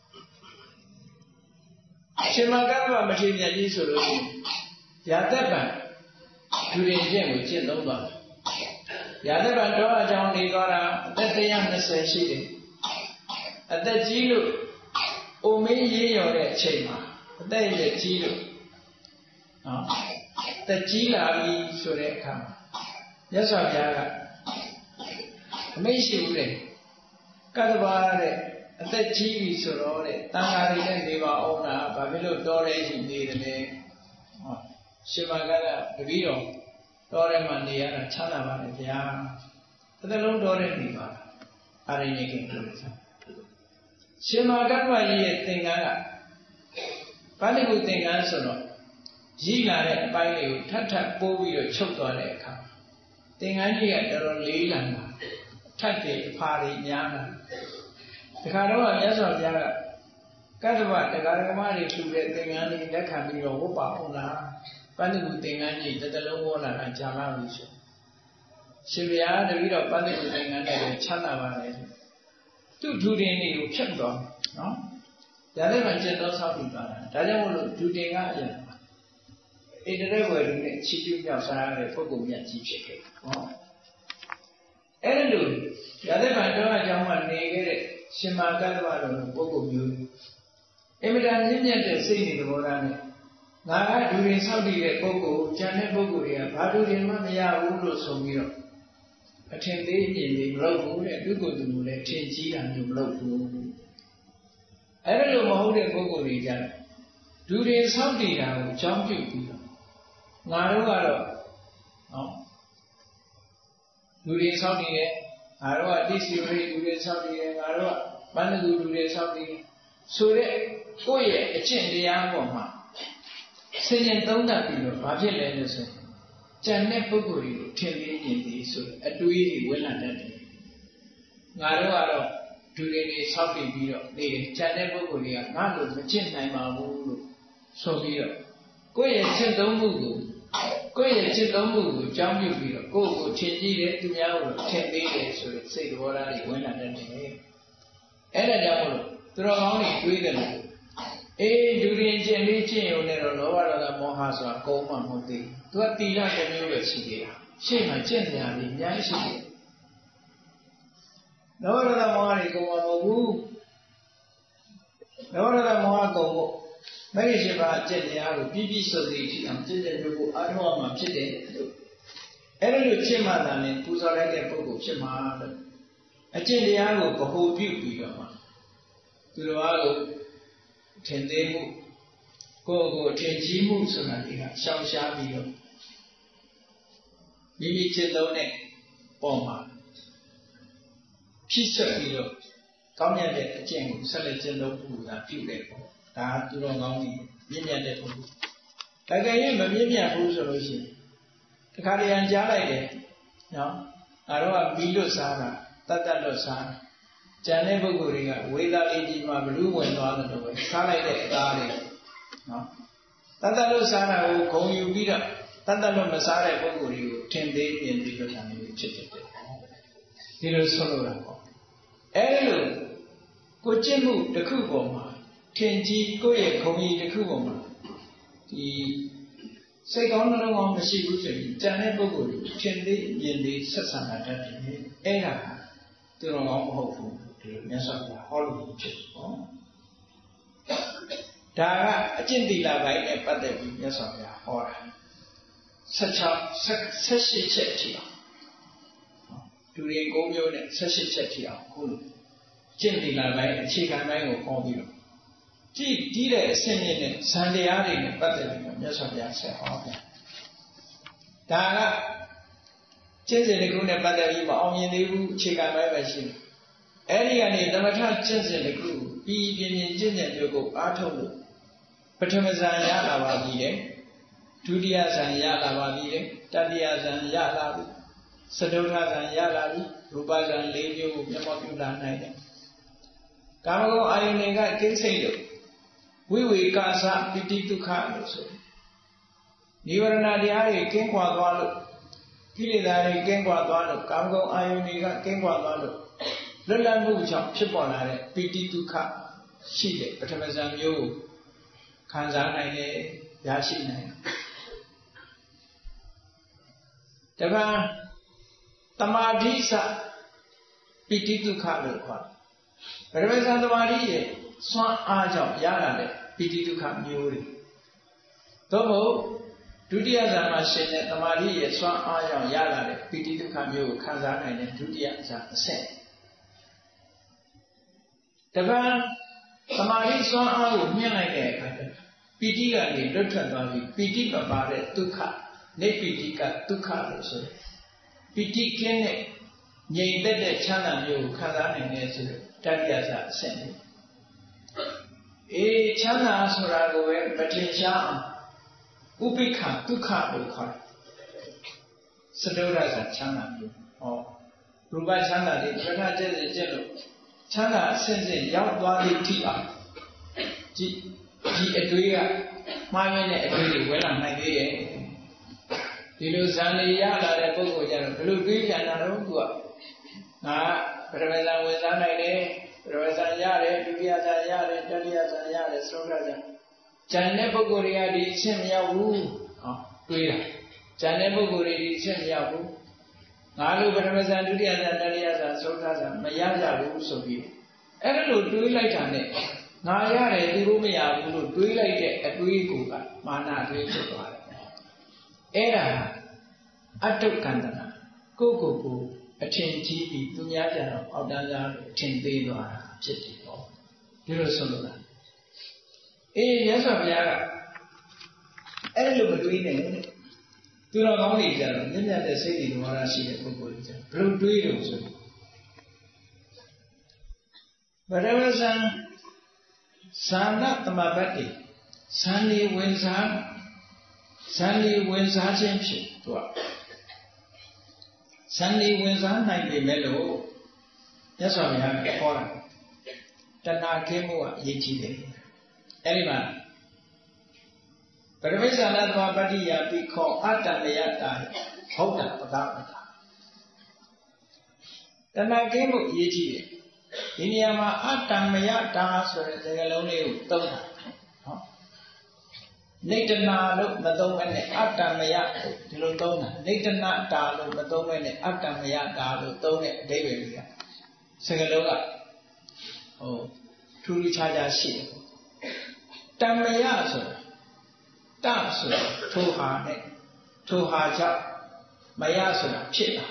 ရှင်မကမ္မမထေရကြီးဆိုလို့ရှိရင်ယာတ္တပံဒုရင်ကျင့်ကိုကျင့်သုံးပါယာတ္တပံတော့အကြောင်းနေသွားတာအသက်တစ်ရာနှစ်ဆယ်ရှိတယ်အသက်ကြီးလို့အိုမင်းရေးရော်တဲ့အချိန်မှာအသက်ရည်ကြီးလို့နော်အသက်ကြီးလာပြီဆိုတဲ့အခါမှာမြတ်စွာဘုရားကအမိန့်ရှိဦးတယ်ကတ္တဗာတဲ့အသက်ကြီးပြီဆိုတော့တဲ့တန်ဃာတွေနဲ့နေပါအောင်လားဘာဖြစ်လို့တော်ရဲရှိနေတယ်လဲဟောရှင်မကကတပည့်တော်တော်ရဲမှာနေရတာချမ်းသာပါလေဗျာတစ်သက်လုံးတော်ရဲနေပါအာရိယကိပြောတယ်ဆိုရှင်မကတ္တဝကြီးရဲ့သင်္ကန်းကဘာလိကုသင်္ကန်းဆိုတော့ရည်လာတဲ့အပိုင်းလေးကိုထပ်ထပ်ပိုးပြီးတော့ချုပ်သွားတဲ့အခါသင်္ကန်းကြီးကတော်တော်လေးလံတာထပ်တယ်အဖာတွေများတာတခါတော့မြတ်စွာဘုရားကကတ္တဗတရားဓမ္မတွေထူတဲ့သင်္ကန်းလေးလက်ခံပြီးတော့ဝတ်ပါအောင်လားပန္နိကုသင်္ကန်းကြီးတစ်တလုံးဝတ်လာတာကြာလာပြီဆိုရှင်ဘုရားတပည့်တော်ပန္နိကုသင်္ကန်းနဲ့ချမ်းသာပါလေသူ့ဒုတင်တွေကိုဖြတ်သွားနော်ဒါလည်းမှကျင့်တော်ဆောက်ပြီးသွားတာဒါကြောင့်မို့လို့ဒုတင်ကအရင်ဣတရေဝေလူနဲ့ချီးကျူးမြောက်စားရတဲ့ပုဂ္ဂိုလ်မြတ်ကြီးဖြစ်ခဲ့ဟောအဲ့ဒီလိုရာဇဗံတော်အကြောင်းမှနေခဲ့တဲ့ရှင်မာကတ္တဗတော်လိုပုဂ္ဂိုလ်မျိုးအင်မတန်မြင့်မြတ်တဲ့စိတ်နေသဘောထားနဲ့ငါကဒူရင်ဆောက်တည်တဲ့ပုဂ္ဂိုလ်ကျန်တဲ့ပုဂ္ဂိုလ်တွေကဘာဒူရင်မှမရဘူးလို့ဆိုပြီးတော့အထင်သေးမြင်သေးမလုပ်ဘူးတဲ့သူကိုယ်သူလည်းထင်ကြီးတာမျိုးမလုပ်ဘူးအဲ့ဒါလိုမဟုတ်တဲ့ပုဂ္ဂိုလ်တွေကြတယ်ဒူရင်ဆောက်တည်တာကိုအကြောင်းပြုပြီးတော့ငါတို့ကတော့ဟောဒူရင်ဆောက်တည်ရဲ့ငါတို့ကတိစီရိဒူရင်ဆောက်တည်ရဲ့ငါတို့ကပန္နကုဒူရင်ဆောက်တည်ဆိုတဲ့ကိုယ့်ရဲ့အကျင့်တရားပေါ်မှာဆင်ញံသုံးသပ်ပြီးတော့ဘာဖြစ်လဲလို့ဆိုရင်ကြံတဲ့ပုဂ္ဂိုလ်တွေကိုထင်သေးမြင်သေးဆိုအတွေးတွေဝင်လာတတ်တယ်ငါတို့ကတော့ဒူရင်တွေဆောက်တည်ပြီးတော့နေတယ်ကြံတဲ့ပုဂ္ဂိုလ်တွေကငါလို့မကျင့်နိုင်ပါဘူးလို့ဆိုပြီးတော့ကိုယ့်ရဲ့ကျင့်သုံးမှုကိုကိုယ့်ရဲ့จิตသုံးမှုကိုအကြောင်းပြုပြီးတော့ကိုယ့်ကိုထင်ကြီးတယ်သူများကိုထင်သေးတယ်ဆိုတဲ့စိတ်တော်ဓာတ်တွေဝင်လာတတ်တယ်အဲ့ဒါကြောင့်မို့လို့သူတော်ကောင်းတွေတွေးတယ်လို့အေးဒူရင်ကျင့်လေးကျင့်ရုံနဲ့တော့လောဘဒေါသမောဟဆိုတာကုန်းမှမဟုတ်သေးဘူးသူကတိလတစ်မျိုးပဲရှိသေးတာရှေ့မှာကျင့်စရာတွေအများကြီးရှိတယ်လောဘဒေါသမောဟတွေကုန်းမှမဟုတ်ဘူးလောဘဒေါသမောဟကုန်းဖို့မဂ္ဂင်၈ပါးအကျင့်တရားကိုပြည့်ပြည့်စုံစုံထိအောင်ကျင့်တဲ့ပုဂ္ဂိုလ်အားထုတ်မှဖြစ်တယ်လို့အဲ့ဒါလိုကျင့်မှသာလေပူဇော်လိုက်တဲ့ပုဂ္ဂိုလ်ဖြစ်မှာလို့အကျင့်တရားကိုဗဟုပြုပြီးတော့မှသူတော်အားကိုထင်သေးမှုကိုယ့်ကိုထင်ကြီးမှုဆိုတာတွေကရှောင်ရှားပြီးတော့မိမိကျင့်သုံးတဲ့ပုံမှာဖြစ်ဆက်ပြီးတော့ကောင်းမြတ်တဲ့အကျင့်ကိုဆက်လက်ကျင့်သုံးဖို့သာပြုတယ်ပေါ့ဒါသူတော်ကောင်းကြီးမြင့်မြတ်တဲ့ပုဂ္ဂိုလ်။ဒါကြရင်မမြင့်မြတ်ဘူးဆိုလို့ရှိရင်တခါတရံကြားလိုက်တယ်နော်။ငါတို့ကမီးလွတ်စားတာတတ်တတ်လွတ်စားတာ။ကျန်တဲ့ပုဂ္ဂိုလ်တွေကဝေသာလေးကြီးမှာဘလူးဝင်သွားတယ်လို့ပဲစားလိုက်တဲ့အသားတွေနော်။တတ်တတ်လွတ်စားတာကိုဂုံယူပြီးတော့တတ်တတ်လွတ်မစားတဲ့ပုဂ္ဂိုလ်တွေကိုထင်သေးမြင်သေးလို့ထားနေဖြစ်တယ်။ဒီလိုဆိုလိုတာပေါ့။အဲဒီလိုကိုကျင့်မှုတစ်ခုပေါ်မှာထင်ကြီးကိုယ့်ရဲ့ခုံကြီးတစ်ခုပေါ်မှာဒီစိတ်ကောင်းနှလုံးကောင်းမရှိဘူးဆိုရင်ကြံတဲ့ပုဂ္ဂိုလ်တွေထင်သေးမြင်သေးဆက်ဆံတာတတ်တယ်အဲ့ဒါကသူတော်ကောင်းမဟုတ်ဘူးဒီလိုမြတ်စွာဘုရားဟောလို့ဖြစ်ပေါ့ဒါကအကျင့်သီလပိုင်းနဲ့ပတ်သက်ပြီးမြတ်စွာဘုရားဟောတာဆက်ချဆက်ရှိချက်ထီအောင်ဒူရင်၉မျိုးနဲ့ဆက်ရှိချက်ထီအောင်ခုလိုကျင့်သီလပိုင်းအခြေခံပိုင်းကိုဟောပြီးတော့ကြည့်ဒီတဲ့အဆင့်မြင့်တဲ့ဇန်တရားတွေနဲ့ပတ်သက်ပြီးတော့မြတ်စွာဘုရားဆက်ဟောပြဒါကကျင့်စဉ်တစ်ခုနဲ့ပတ်သက်ပြီးမအောင်မြင်သေးဘူးအခြေခံပဲပဲရှိတယ်အဲ့ဒီကနေသမထကျင့်စဉ်တစ်ခုပြီးပြင်းပြင်းကျင့်ကြံမျိုးကိုအားထုတ်လို့ပထမဇန်ရလာပါပြီတဲ့ဒုတိယဇန်ရလာပါပြီတဲ့တတိယဇန်ရလာပြီစတုထဇန်ရလာပြီရူပဇန်၄မျိုးကိုမျက်မှောက်ပြုလာနိုင်တယ်ကာမဂုဏ်အာယုန်တွေကကိစ္စလို့ဝိဝေကာသပိတိဒုက္ခလို့ဆိုတယ်နိဝရဏတရားတွေကင်းကွာသွားလို့ကိလေသာတွေကင်းကွာသွားလို့ကာမဂုဏ်အာယုန်တွေကကင်းကွာသွားလို့လွတ်လပ်မှုကြောင့်ဖြစ်ပေါ်လာတဲ့ပိတိဒုက္ခရှိတဲ့ပထမဇန်မျိုးကိုခံစားနိုင်တယ်ရရှိနိုင်တယ်တပန်းတမာဓိစပိတိဒုက္ခလို့ခေါ်ပထမဇန်တမာဓိရဲ့စွမ်းအားကြောင့်ရလာတဲ့ပိတိဒုက္ခမျိုးတွေသို့မဟုတ်ဒုတိယဇန်မှာရှင်တဲ့တမာဓိရဲ့စွမ်းအားကြောင့်ရလာတဲ့ပိတိဒုက္ခမျိုးကိုခံစားနိုင်တဲ့ဒုတိယဇန်အဆင့်တပန်းတမာဓိစွမ်းအားကိုမြင့်လိုက်တဲ့အခါကျပိတိကနေလွတ်ထွက်သွားပြီးပိတိမပါတဲ့ဒုက္ခနေပိတိကဒုက္ခလို့ဆိုတယ်ပိတိကင်းတဲ့ငြိမ်သက်တဲ့ချမ်းသာမျိုးကိုခံစားနိုင်တယ်ဆိုတဲ့တတိယဇန်အဆင့်အေးချမ်းသာဆိုတာကိုပဲမထင်ရှားအောင်ဥပိ္ပခဒုက္ခလို့ခေါ်တယ်စတုရဇာချမ်းသာမျိုးဟောရူပချမ်းသာတွေပထမကျက်ကျက်လို့ချမ်းသာအစဉ်စဉ်ရောက်သွားသည့်ထိအောင်ဒီဒီအတွေးကမှားရတဲ့အတွေးတွေဝင်လာနိုင်သေးတယ်ဒီလိုဇန်လေးရလာတဲ့ပုဂ္ဂိုလ်ကြတော့ဘယ်လိုတွေးကြတာတော့သူကငါပထမဇန်ဝင်စားနိုင်တယ်ပထမဇန်ရတယ်ဒုတိယဇန်ရတယ်တတိယဇန်ရတယ်သုဒ္ဓဇန်ကျန်တဲ့ပုဂ္ဂိုလ်တွေကဒီအချက်မရောက်ဘူးဟောတွေးတာကျန်တဲ့ပုဂ္ဂိုလ်တွေဒီအချက်မရောက်ဘူးငါလိုပထမဇန်ဒုတိယဇန်တတိယဇန်သုဒ္ဓဇန်မရကြဘူးဆိုပြီးအဲ့ဒါလိုတွေးလိုက်တာနဲ့ငါရတယ်သူတို့မရဘူးလို့တွေးလိုက်တဲ့အတွေးကိုကမာနအတွေးဖြစ်သွားတယ်အဲ့ဒါအတုကန္တနာကိုယ့်ကိုယ်ကိုအထင်ကြီးပြီးသူများကြတော့အောက်တန်းများလို့အထင်သေးသွားတာဖြစ်တယ်ပေါ့ဒီလိုဆိုလို့လားအေးမြတ်စွာဘုရားကအဲ့လိုမတွေးနဲ့သူတော်ကောင်းတွေကြတော့မြတ်မြတ်တဲ့စိတ်တွေဝါဒရှိတဲ့ပုဂ္ဂိုလ်တွေကြဘယ်လိုတွေးလို့ဆိုဗရဝဇံဇာနတမဘတ်တိဇန်လီဝင်စားဇန်လီဝင်စားခြင်းဖြစ်သူကဇန်လီဝင်စားနိုင်ပေမဲ့လို့မြတ်စွာဘုရားကခေါ်တာတဏှာကင်းမှုကအရေးကြီးတယ်အဲ့ဒီမှာပရမိစ္ဆာနတမပတ္တိယပိခောအတ္တမယတာဟုတ်တာပကပတာတဏှာကင်းမှုအရေးကြီးတယ်ဒီနေရာမှာအတ္တမယတာဆိုတဲ့စကားလုံးလေးကိုသုံးတာဟောနေတနာလို့မသုံးဘဲနဲ့အတ္တမယဒီလိုသုံးတာနေတနာတာလို့မသုံးဘဲနဲ့အတ္တမယတာလို့သုံးတဲ့အဓိပ္ပာယ်ကြီးကစကားလုံးကဟိုထူးထူးခြားခြားရှိတယ်တမယဆိုတာတဆိုတာထိုဟာနဲ့ထိုဟာကြောင့်မယဆိုတာဖြစ်တာ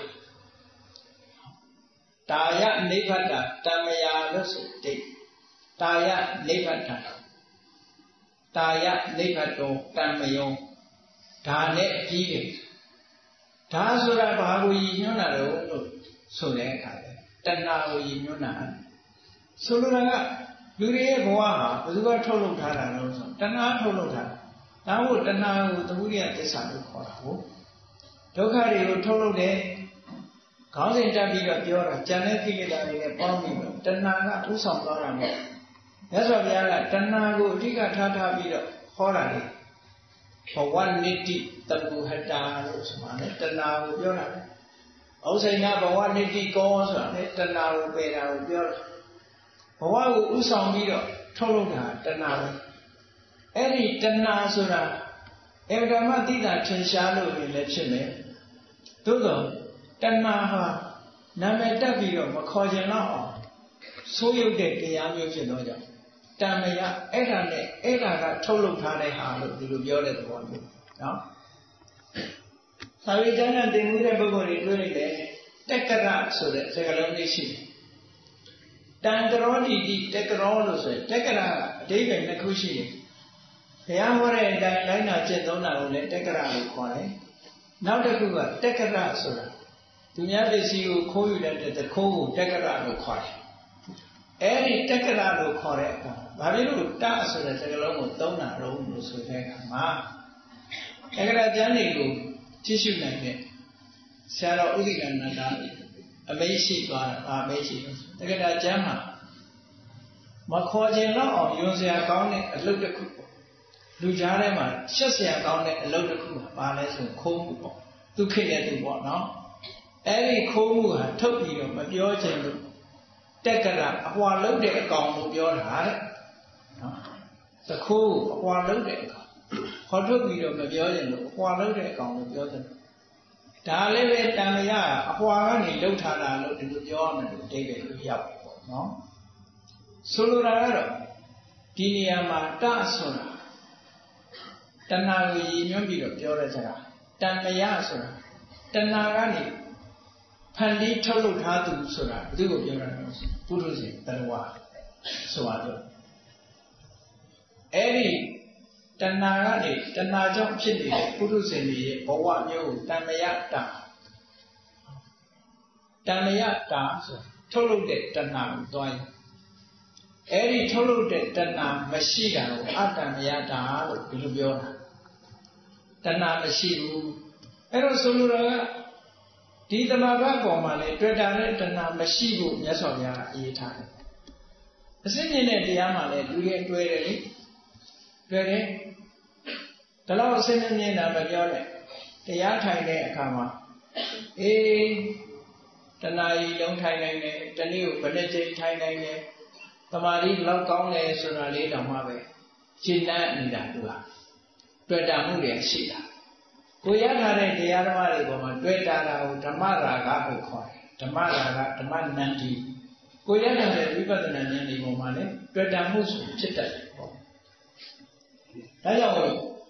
တာယနိဗ္ဗတတမယလို့ဆိုတဲ့တာယနိဗ္ဗတတာယနိဗ္ဗတောတမယောဒါနဲ့ပြီးတယ်ဒါဆိုတာဘာကိုရည်ညွှန်းတာလဲလို့ဆိုတဲ့အခါတဏှာကိုရည်ညွှန်းတာဆိုလိုတာကလူတွေရဲ့ဘဝဟာဘယ်သူကထုတ်လုပ်ထားတာလဲဆိုတဏှာထုတ်လုပ်ထားတာဒါကိုတဏှာကိုသမုဒိယသစ္စာလို့ခေါ်တာဟုတ်ဒုက္ခတွေကိုထုတ်လုပ်တယ်ခေါင်းစဉ်တက်ပြီးတော့ပြောတာကြံတဲ့ကိလေသာတွေနဲ့ပေါင်းပြီးတော့တဏှာကဥဆောင်သွားတာမဟုတ်မြတ်စွာဘုရားကတဏှာကိုအဓိကထားထားပြီးတော့ဟောတာလေဘဝနိတိတပုဟတာလို့ဆိုပါတယ်တဏှာကိုပြောတာဩစိဏဘဝနိတိကောဆိုတာလေတဏှာကိုပယ်တာကိုပြောတာဘဝကိုဥဆောင်ပြီးတော့ထုတ်လုပ်တာတဏှာပဲအဲ့ဒီတဏှာဆိုတာအဗ္ဗဓမ္မတိတာထင်ရှားလို့လည်းဖြစ်မယ်သို့တော့တဏှာဟာနာမည်တက်ပြီးတော့မခေါ်ခြင်းတော့အောင်ဆိုးရုပ်တဲ့တရားမျိုးဖြစ်တော့ကြောင့်တမယအဲ့ဒါနဲ့အဲ့ဒါကထုတ်လုပ်ထားတဲ့ဟာလို့ဒီလိုပြောတဲ့သဘောမျိုးနော်သာဝေကျမ်းနဲ့သင်မှုတဲ့ပုဂ္ဂိုလ်တွေတွေ့လိုက်တယ်တက္ကရဆိုတဲ့စကားလုံးလေးရှိတယ်တတံကရောတိတိတက္ကရောလို့ဆိုရင်တက္ကရာအဓိပ္ပာယ်နှစ်ခုရှိတယ်ဘုရားဟောတဲ့အတိုင်းလိုက်နာကျင့်သုံးတာကိုလည်းတက္ကရာလို့ခေါ်တယ်နောက်တစ်ခုကတက္ကရာဆိုတာသူများပစ္စည်းကိုခိုးယူတဲ့တခိုးကိုတက္ကရာလို့ခေါ်တယ်အဲ့ဒီတက္ကရာလို့ခေါ်တဲ့အခါဘာဖြစ်လို့တဆိုတဲ့စကားလုံးကိုသုံးတာတော့လို့ဆိုတဲ့အခါမှာတက္ကရာကျမ်းတွေကိုကြည့်ရှုနိုင်တဲ့ဆရာတော်ဥဒိကနန္ဒာအမေရှိသွားတာအမေရှိတက္ကရာကျမ်းမှာမခေါ်ခြင်းတော့အောင်ယွန်စရာကောင်းတဲ့အလုပ်တစ်ခုပေါ့လူကြားထဲမှာရှက်စရာကောင်းတဲ့အလုပ်တစ်ခုပါလဲဆိုခိုးမှုပေါ့သူခေတ်တဲ့သူပေါ့နော်အဲ့ဒီခိုးမှုဟာထုတ်ပြီးတော့မပြောခြင်းလို့တက္ကရာအဟွာလုံးတဲ့အကောင်ကိုပြောတာတဲ့နော်သခိုးအဟွာလုံးတဲ့အကောင်ခေါ်ထုတ်ပြီးတော့မပြောခြင်းလို့အဟွာလုံးတဲ့အကောင်ကိုပြောတယ်ဒါလည်းပဲတန်မရအဟွာကနေလှုပ်ထားတာလို့ဒီလိုပြောရမယ်လို့အဓိပ္ပာယ်ကိုရောက်ပြီပေါ့နော်ဆိုလိုတာကတော့ဒီနေရာမှာတဆိုတာတဏှာကိုရည်ညွှန်းပြီးတော့ပြောတဲ့စကားတန်မရဆိုတာတဏှာကနေဖန်တီးထုတ်လုပ်ထားသူဆိုတာဘယ်သူကိုပြောတာလဲပုထုဇဉ်တဏှာဆိုပါတော့အဲ့ဒီတဏှာကနေတဏှာကြောင့်ဖြစ်နေတဲ့ပုထုဇဉ်တွေရဲ့ဘဝမျိုးကိုတန်မရတာတန်မရတာဆိုထုတ်လုပ်တဲ့တဏှာကိုတွားရင်အဲ့ဒီထုတ်လုပ်တဲ့တဏှာမရှိတာကိုအတ္တမယတာလို့ဒီလိုပြောတာတဏှာမရှိဘူးအဲ့တော့ဆိုလိုတာကဒီတမဘပေါ်မှာလေတွေ့တာနဲ့တဏှာမရှိဘူးမြတ်စွာဘုရားကအရေးထားတယ်အစစ်မြင့်တဲ့တရားမှာလည်းလူရဲ့တွေ့တယ်လေတွေ့တယ်ဒါတော့အစစ်မြင့်တာမပြောနဲ့တရားထိုင်တဲ့အခါမှာအေးတဏှာကြီးလုံးထိုင်နိုင်တယ်တနည်းကိုဘယ်နှကြိမ်ထိုင်နိုင်တယ်တမာရီလောက်ကောင်းတယ်ဆိုတာလေးတောင်မှပဲရှင်းတတ်နေတာသူကတွေ့တာမှုတွေရှိတာကိုရထားတဲ့တရားဓမ္မတွေပေါ်မှာတွေ့တာတာကိုဓမ္မရာဂလို့ခေါ်တယ်ဓမ္မရာဂဓမ္မနန္ဒီကိုရထားတဲ့ဝိပဿနာဉာဏ်ဒီပေါ်မှာလည်းတွေ့တာမှုဆိုဖြစ်တတ်တယ်ပေါ့ဒါကြောင့်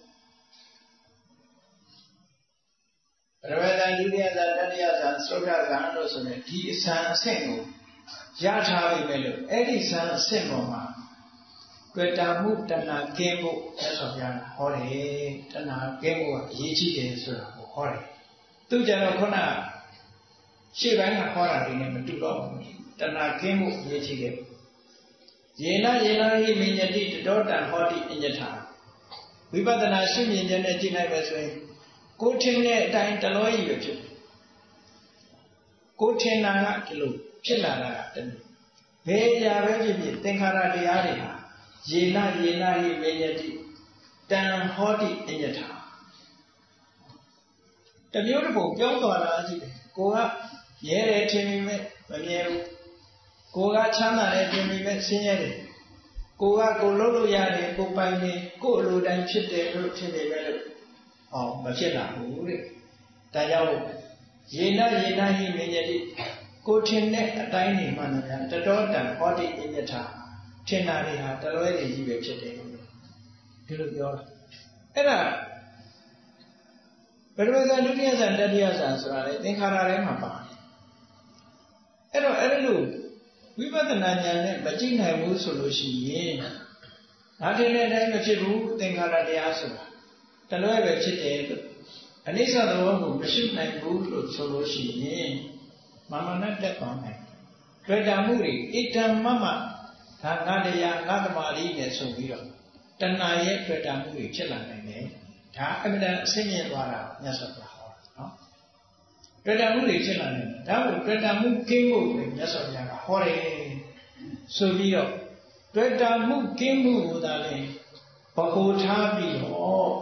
ပရဝေတဒုတိယဇာတတိယဇာသုဒ္ဓဇာလို့ဆိုရင်ဒီအစံအဆင့်ကိုရထားပြီပဲလို့အဲ့ဒီစံအဆင့်ပေါ်မှာတွေ့တာမှုတဏှာကင်းဖို့ဆက်ဆော်ပြတာဟောတယ်တဏှာကင်းဖို့ကအရေးကြီးတယ်ဆိုတာကိုဟောတယ်သူကြတော့ခုနရှေ့ပိုင်းကဟောတာဒီနဲ့မတူတော့ဘူးတဏှာကင်းဖို့အရေးကြီးတယ်ယေနယေနဟိမိညတိတတောတံဟောတိအညထာဝိပဿနာရှုမြင်ခြင်းနဲ့ကြည့်လိုက်ပဲဆိုရင်ကိုထင်တဲ့အတိုင်းတလောကြီးပဲဖြစ်ကိုထင်တာကဒီလိုဖြစ်လာတာကတည်းကဘယ်အရာပဲဖြစ်ဖြစ်သင်္ခါရတရားတွေဟာယေနယေနဟိမေယတိတံဟောတိအညထာတမျိုးတစ်ပုံပြောင်းသွားတာရှိတယ်ကိုကရဲတယ်ထင်မိမဲ့မမြဲဘူးကိုကချမ်းသာတယ်ထင်မိမဲ့ဆင်းရဲတယ်ကိုကကိုလုံးလို့ရတယ်ကိုပိုင်တယ်ကိုအလိုတိုင်းဖြစ်တယ်လို့ထင်နေပဲလို့ဟောမဖြစ်လာဘူးတဲ့ဒါကြောင့်ယေနယေနဟိမေယတိကိုထင်တဲ့အတိုင်းနေမှလည်းတတောတံဟောတိအညထာထင်တာတွေဟာတလွဲတွေကြီးပဲဖြစ်တယ်ဒီလိုပြောတာအဲ့ဒါပရဝေဇာဒုတိယဇာတတိယဇာဆိုတာလေသင်္ခါရထဲမှာပါတယ်အဲ့တော့အဲ့လိုဝိပဿနာဉာဏ်နဲ့မကြည့်နိုင်ဘူးဆိုလို့ရှိရင်ဒါထင်တဲ့အတိုင်းမဖြစ်ဘူးသင်္ခါရတရားဆိုတာတလွဲပဲဖြစ်တယ်လို့အနိစ္စသဘောကိုမရှိနိုင်ဘူးလို့ဆိုလို့ရှိရင်မာမနတက်သွားနိုင်တွေ့တာမှုတွေဣတံမမဒါငါတရားငါသမာဓိနဲ့ဆိုပြီးတော့တဏှာရဲ့တွေ့တာမှုတွေဖြစ်လာနိုင်တယ်ဒါအမှန်တန်အဆင့်မြင့်သွားတာမြတ်စွာဘုရားဟောတာနော်တွေ့တာမှုတွေဖြစ်လာနိုင်တယ်ဒါကိုတွေ့တာမှုကင်းဖို့ပဲမြတ်စွာဘုရားကဟောတယ်ဆိုပြီးတော့တွေ့တာမှုကင်းမှုကိုသာလေဘဟုထားပြီးတော့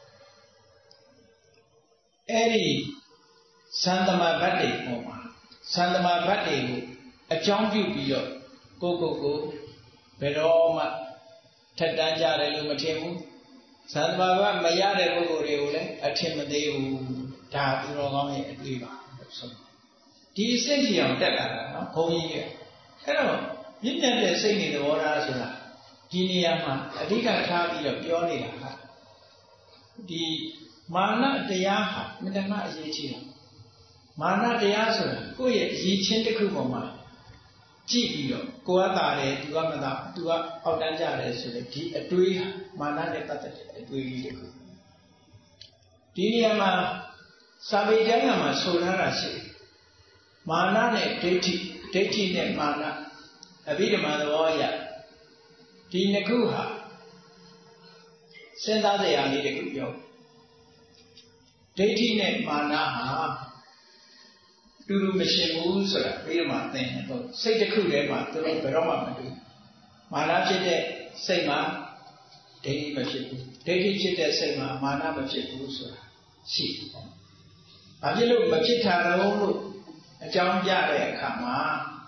အဲ့ဒီသံသမဘတ်တွေပေါ်မှာသံသမဘတ်တွေကိုအကြောင်းပြုပြီးတော့ကိုကိုကိုဘယ်တော့မှထက်တန်းကြတယ်လို့မထင်ဘူးသံသမဘတ်မရတဲ့ပုဂ္ဂိုလ်တွေကိုလည်းအထင်မသေးဘူးဒါသူတော်ကောင်းရဲ့အတွေ့ပါဆိုဒီအဆင့်ကြီးအောင်တက်လာတာနော်ဘုန်းကြီးရဲ့အဲ့တော့မြင့်မြတ်တဲ့စိတ်နေသဘောထားဆိုတာဒီနေရာမှာအဓိကထားပြီးတော့ပြောနေတာကဒီမာနတရားဟာမြတ်တမအရေးကြီးတယ်မာနတရားဆိုတာကိုယ့်ရဲ့အရေးချင်းတစ်ခုပေါ်မှာကြည့်ပြီးတော့ကိုယ်ကတာတယ်သူကမတာသူကအောက်တန်းကြတယ်ဆိုတဲ့ဒီအတွေးမာနနဲ့ပတ်သက်တဲ့အတွေးလေးတခုဒီနေရာမှာစာပေကျမ်းဂန်မှာဆိုထားတာရှိတယ်မာနနဲ့ဒိဋ္ဌိဒိဋ္ဌိနဲ့မာနအဘိဓမ္မာသဘောအရဒီနှစ်ခုဟာစဉ်းစားစရာလေးတခုပြောဒိဋ္ဌိနဲ့မာနဟာတူတူမရှင်ဘူးဆိုတာအဘိဓမ္မာသင်တော့စိတ်တစ်ခုတည်းမှာသူတို့ဘယ်တော့မှမတူမာနဖြစ်တဲ့စိတ်မှာဒိဋ္ဌိမဖြစ်ဘူးဒိဋ္ဌိဖြစ်တဲ့စိတ်မှာမာနမဖြစ်ဘူးဆိုတာရှိတယ်ပေါ့။ဘာဖြစ်လို့မဖြစ်တာတော့လို့အကြောင်းပြတဲ့အခါမှာ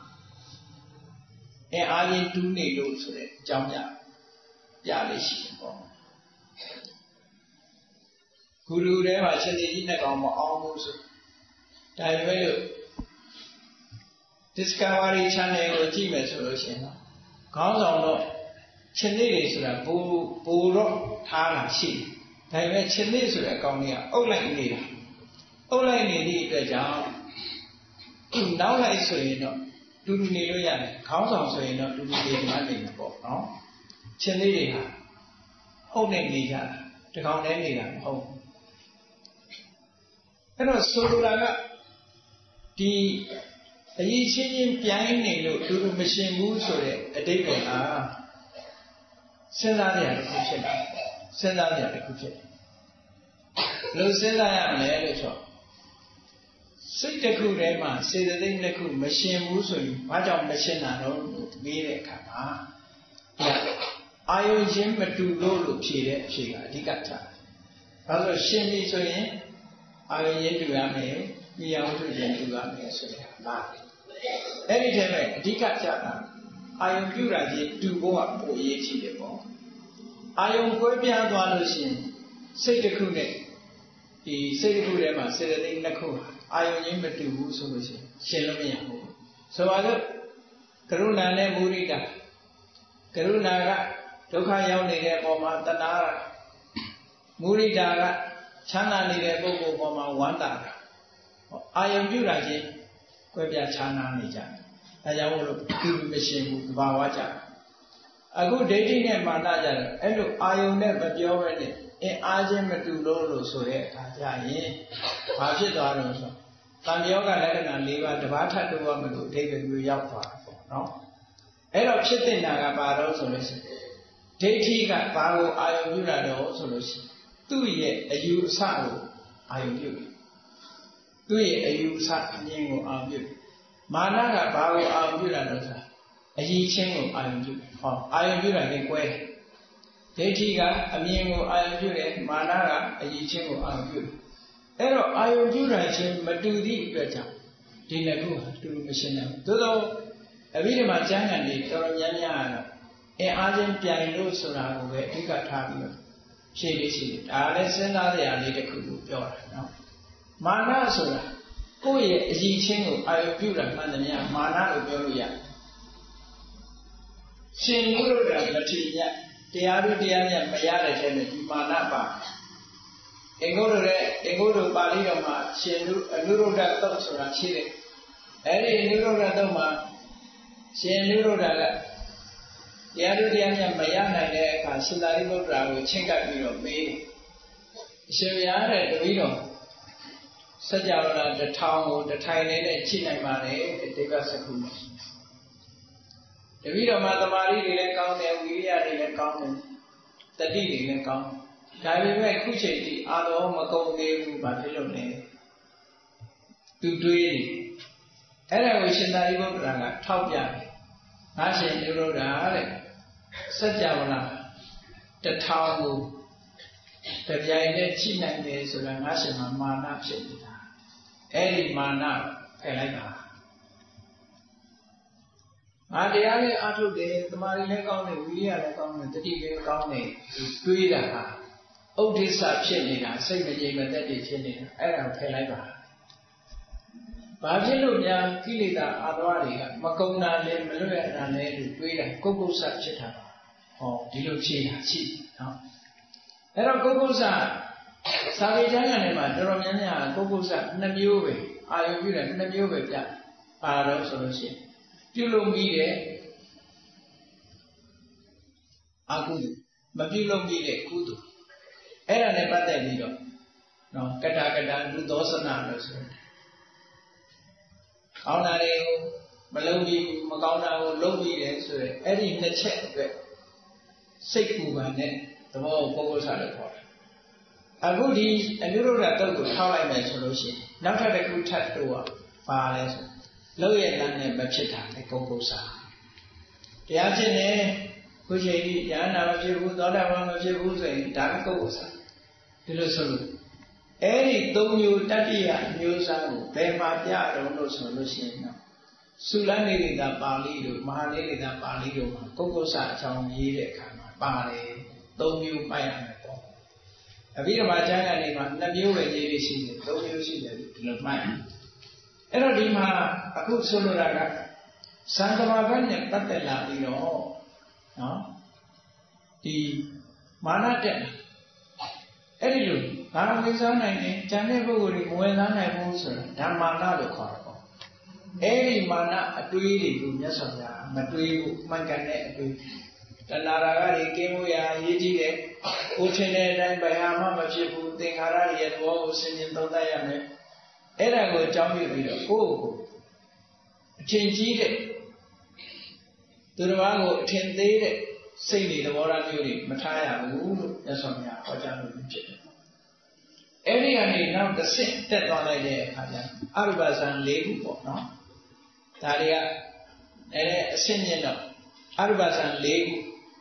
အဲအားရင်တူးနေလို့ဆိုတဲ့အကြောင်းပြပြလေးရှိတယ်ပေါ့။ဂုရုထဲမှာရှင်ကြီးနဲ့ကောင်မအောင်ဘူးဆိုဒါပေမဲ့လို့ Discovery Channel ကိုကြည့်မယ်ဆိုလို့ရှိရင်တော့ခေါင်းဆောင်တော့ရှင်လေးတွေဆိုတာဘူဘူတော့ထားတာရှိတယ်။ဒါပေမဲ့ရှင်လေးဆိုတဲ့အကောင်ကြီးကအုပ်လိုက်နေတာအုပ်လိုက်နေသည့်အတွက်ကြောင့်နောက်လိုက်ဆိုရင်တော့တူတူနေလို့ရတယ်ခေါင်းဆောင်ဆိုရင်တော့တူတူနေမှနေမှာပေါ့နော်ချင်းလေးတွေဟာဟုတ်နေနေကြတာတကောင်တည်းနေတာမဟုတ်ဘူးအဲ့တော့ဆိုလိုတာကဒီအရေးချင်းချင်းပြိုင်းနေလို့တူတူမရှင်ဘူးဆိုတဲ့အတိတ်ကဟာစဉ်းစားရတဲ့ခုဖြစ်တယ်စဉ်းစားရတဲ့ခုဖြစ်တယ်လို့စဉ်းစားရမယ်လို့ဆိုစိတ်တစ်ခုထဲမှာစေတသိက်တစ်ခုမရှင်ဘူးဆိုရင်ဘာကြောင့်မရှင်တာတော့မေးတဲ့အခါမှာအာယုချင်းမတူလို့လို့ဖြေတဲ့အဖြေကအဓိကထား။ဘာလို့ရှင်ပြီဆိုရင်အာယုချင်းတူရမယ်၊မြာဝတ္ထုချင်းတူရမယ်ဆိုတာလား။အဲ့ဒီတည်းမဲ့အဓိကကြတာအာယုပြုတာချင်းတူဖို့ကပိုအရေးကြီးတယ်ပေါ့။အာယုကွဲပြားသွားလို့ရှိရင်စိတ်တစ်ခုနဲ့ဒီစိတ်တစ်ခုထဲမှာစေတသိက်နှစ်ခုအာယုချင်းမတူဘူးဆိုလို့ရှိရင်ရှင်လို့မရဘူးဆိုပါလို့ကရုဏာနဲ့မုဒိတာကရုဏာကဒုက္ခရောက်နေတဲ့အပေါ်မှာတဏှာမုဒိတာကချမ်းသာနေတဲ့ပုဂ္ဂိုလ်ပေါ်မှာဝမ်းသာတာအာယုပြုတာချင်းကွဲပြားခြားနားနေကြတယ်အဲကြောင့်မို့လို့ဒီမရှင်ဘူးသဘာဝကြအခုဒိဋ္ဌိနဲ့မာနကြတယ်အဲ့လိုအာယုနဲ့မပြောဘဲနဲ့အင်းအားချင်းမတူလို့လို့ဆိုတဲ့အခါကျရင်ဘာဖြစ်သွားတော့ဆိုတန်ပြောကလက္ခဏာ၄ပါးတပါးထပ်တော့မလို့အဓိပ္ပာယ်မျိုးရောက်သွားတာပေါ့နော်အဲ့တော့ဖြစ်တဲ့နာကဘာတော့ဆိုလို့ရှိရင်ဒိဋ္ဌိကဘာကိုအာယုပြုတာတော့ဆိုလို့ရှိရင်သူ့ရဲ့အယူအဆကိုအာယုပြုတယ်သူ့ရဲ့အယူအဆအမြင်ကိုအာယုပြုတယ်မာနကဘာကိုအာယုပြုတာတော့ဆိုတာအယိချင်းကိုအာယုပြုတယ်ဟောအာယုပြုတာလည်းကွဲတယ်ဒိဋ္ဌိကအမြင်ကိုအာယုပြုတယ်မာနကအယိချင်းကိုအာယုပြုတယ်အဲ့တော့အာယုပြုတာချင်းမတူသည့်အတွက်ကြောင့်ဒီနှစ်ခုဟာတူတူမရှင်းနိုင်ဘူးသို့သောအဘိဓမ္မာကျမ်းဂန်တွေတော်တော်များများကတော့အင်အားချင်းပြိုင်လို့ဆိုတာကိုပဲအဓိကထားပြီးတော့ဖြည့်လေးရှိတယ်ဒါလည်းစဉ်းစားစရာလေးတစ်ခုကိုပြောတာနော်မာနဆိုတာကိုယ့်ရဲ့အယိချင်းကိုအာယုပြုတာမှန်တယ်များမာနလို့ပြောလို့ရတယ်ရှင်ဘုရားမထေရတရားတို့တရားမြတ်မရတဲ့ထဲမှာဒီမာနပါအင်္ဂုတ္တရဲ့အင်္ဂုတ္တပါဠိတော်မှာရှင်လူအနုရုဒ္ဓသုတ်ဆိုတာရှိတယ်အဲ့ဒီအနုရုဒ္ဓသုတ်မှာရှင်အနုရုဒ္ဓကတရားတို့တရားမြတ်မရနိုင်တဲ့အခါရှင်သာရိပုတ္တရာကိုချင့်ကပ်ပြီးတော့မေးတယ်အရှင်ဘုရားတဲ့တပည့်တော်စัจ java လာတစ်ထောင်ကိုတစ်ထိုင်လေးနဲ့ချိနိုင်ပါလေဒိဗ္ဗစကုမှာတပည့်တော်မှာသမာဓိတွေလည်းကောင်းတယ်ဝိရိယတွေလည်းကောင်းတယ်တတိတွေလည်းကောင်းတယ်ဒါပေမဲ့ခုချိန်ထိအာတော်မကုန်သေးဘူးဘာဖြစ်လို့လဲသူတွေးနေအဲ့ဒါကိုရှင်သာရိပုတ္တရာကထောက်ပြတယ်ငါရှင်ပြုလို့တာတဲ့စัจ java လာတစ်ထောင်ကိုတပြိုင်နဲ့ချိနိုင်တယ်ဆိုတာငါရှင်မှာမာနဖြစ်နေတာအဲ့ဒီမာနဖယ်လိုက်ပါငါတရားလေးအထုတ်တယ်တမာရီလည်းကောင်းတယ်ဝိရိယလည်းကောင်းတယ်တတိလည်းကောင်းတယ်တွေးတာဟာဥဒိစ္စဖြစ်နေတာစိတ်မငြိမ်မသက်တွေဖြစ်နေတာအဲ့ဒါကိုဖယ်လိုက်ပါဘာဖြစ်လို့များကိလေသာအာသဝတွေကမကုံတာလဲမလွတ်ရတာလဲလို့တွေးတာကုက္ကုဆဖြစ်တာပါဟောဒီလိုဖြေတာရှိနော်အဲ့တော့ကုက္ကုဆစာပေကျမ်းဂန်ထဲမှာတော်တော်များများကုက္ကုဆနှစ်မျိုးပဲအာယုပြုတယ်နှစ်မျိုးပဲပြပါတော့ဆိုလို့ရှိရင်ပြုလုပ်မိတဲ့အကုသိုလ်မပြုလုပ်မိတဲ့ကုသိုလ်အဲ့ဒါနဲ့ပတ်သက်ပြီးတော့နော်ကတကတလူသောစနာလို့ဆိုတယ်ကောင်းတာတွေကိုမလုပ်ပြီးမကောင်းတာကိုလုပ်ပြီးတယ်ဆိုရင်အဲ့ဒီနှစ်ချက်အတွက်စိတ်ပူပန်တဲ့သဘောကိုပုဂ္ဂိုလ်ဆာလို့ခေါ်တယ်အခုဒီအနုရုဒ္ဓတုတ်ကိုထောက်လိုက်မယ်ဆိုလို့ရှိရင်နောက်ထပ်တစ်ခုထပ်တော့ပါလဲဆိုလောက်ရလမ်းနဲ့မဖြစ်တာလေပုဂ္ဂိုလ်ဆာတရားဖြစ်နေခုချိန်ကြီးဉာဏ်နာမဖြစ်ဘူးသောတာပန်မဖြစ်ဘူးဆိုရင်ဒါကပုဂ္ဂိုလ်ဆာဒီလိုဆိုလို့အဲ့ဒီသုံးမျိုးတတ္တိယမျိုးစားကိုဘယ်မှာပြတော့လို့ဆိုလို့ရှိရင်တော့သုလနေရိတာပါဠိတို့မဟာနေရိတာပါဠိတို့မှာပုဂ္ဂိုလ်ဆာအကြောင်းရေးတဲ့အခါမှာပါတယ်သုံးမျိုးမှတ်ရမယ်ပေါ့အဘိဓမ္မာကျမ်းဂန်တွေမှာနှစ်မျိုးပဲရေးရရှိတယ်သုံးမျိုးရှိတယ်ဒီလိုမှတ်အဲ့တော့ဒီမှာအခုဆိုလိုတာကသံဃာဘက်နဲ့ပတ်သက်လာပြီးတော့နော်ဒီမာနတက်အဲ့ဒီလိုဘာလို့ဝင်စားနိုင်လဲဉာဏ်တဲ့ပုဂ္ဂိုလ်တွေမဝင်စားနိုင်ဘူးဆိုတာဓမ္မာနလို့ခေါ်တာပေါ့အဲ့ဒီမာနအတွေးတွေကိုမြတ်စွာဘုရားမတွေးဘူးမှန်ကန်တဲ့အတွေးတဏှာရာဂတွေကင်းဖို့ရာအရေးကြီးတယ်ကိုထင်တဲ့အတိုင်းဘယ်ဟာမှမဖြစ်ဘူးသင်္ခါရရဲ့သဘောကိုစဉ်းကျင်သုံးသပ်ရမယ်အဲ့ဒါကိုအကြောင်းပြုပြီးတော့ကိုယ့်ကိုအထင်ကြီးတဲ့သူတော်ဘာကိုအထင်သေးတဲ့စိတ်တွေသဘောထားမျိုးတွေမထားရဘူးလို့မြတ်စွာဘုရားဟောကြားလို့ဖြစ်တယ်အဲ့ဒီကနေနောက်တစ်ဆင့်တက်သွားလိုက်တဲ့အခါကျအရူပဇံ၄ခုပေါ့နော်ဒါတွေကအဲ့အဆင့်မြင့်တော့အရူပဇံ၄ခု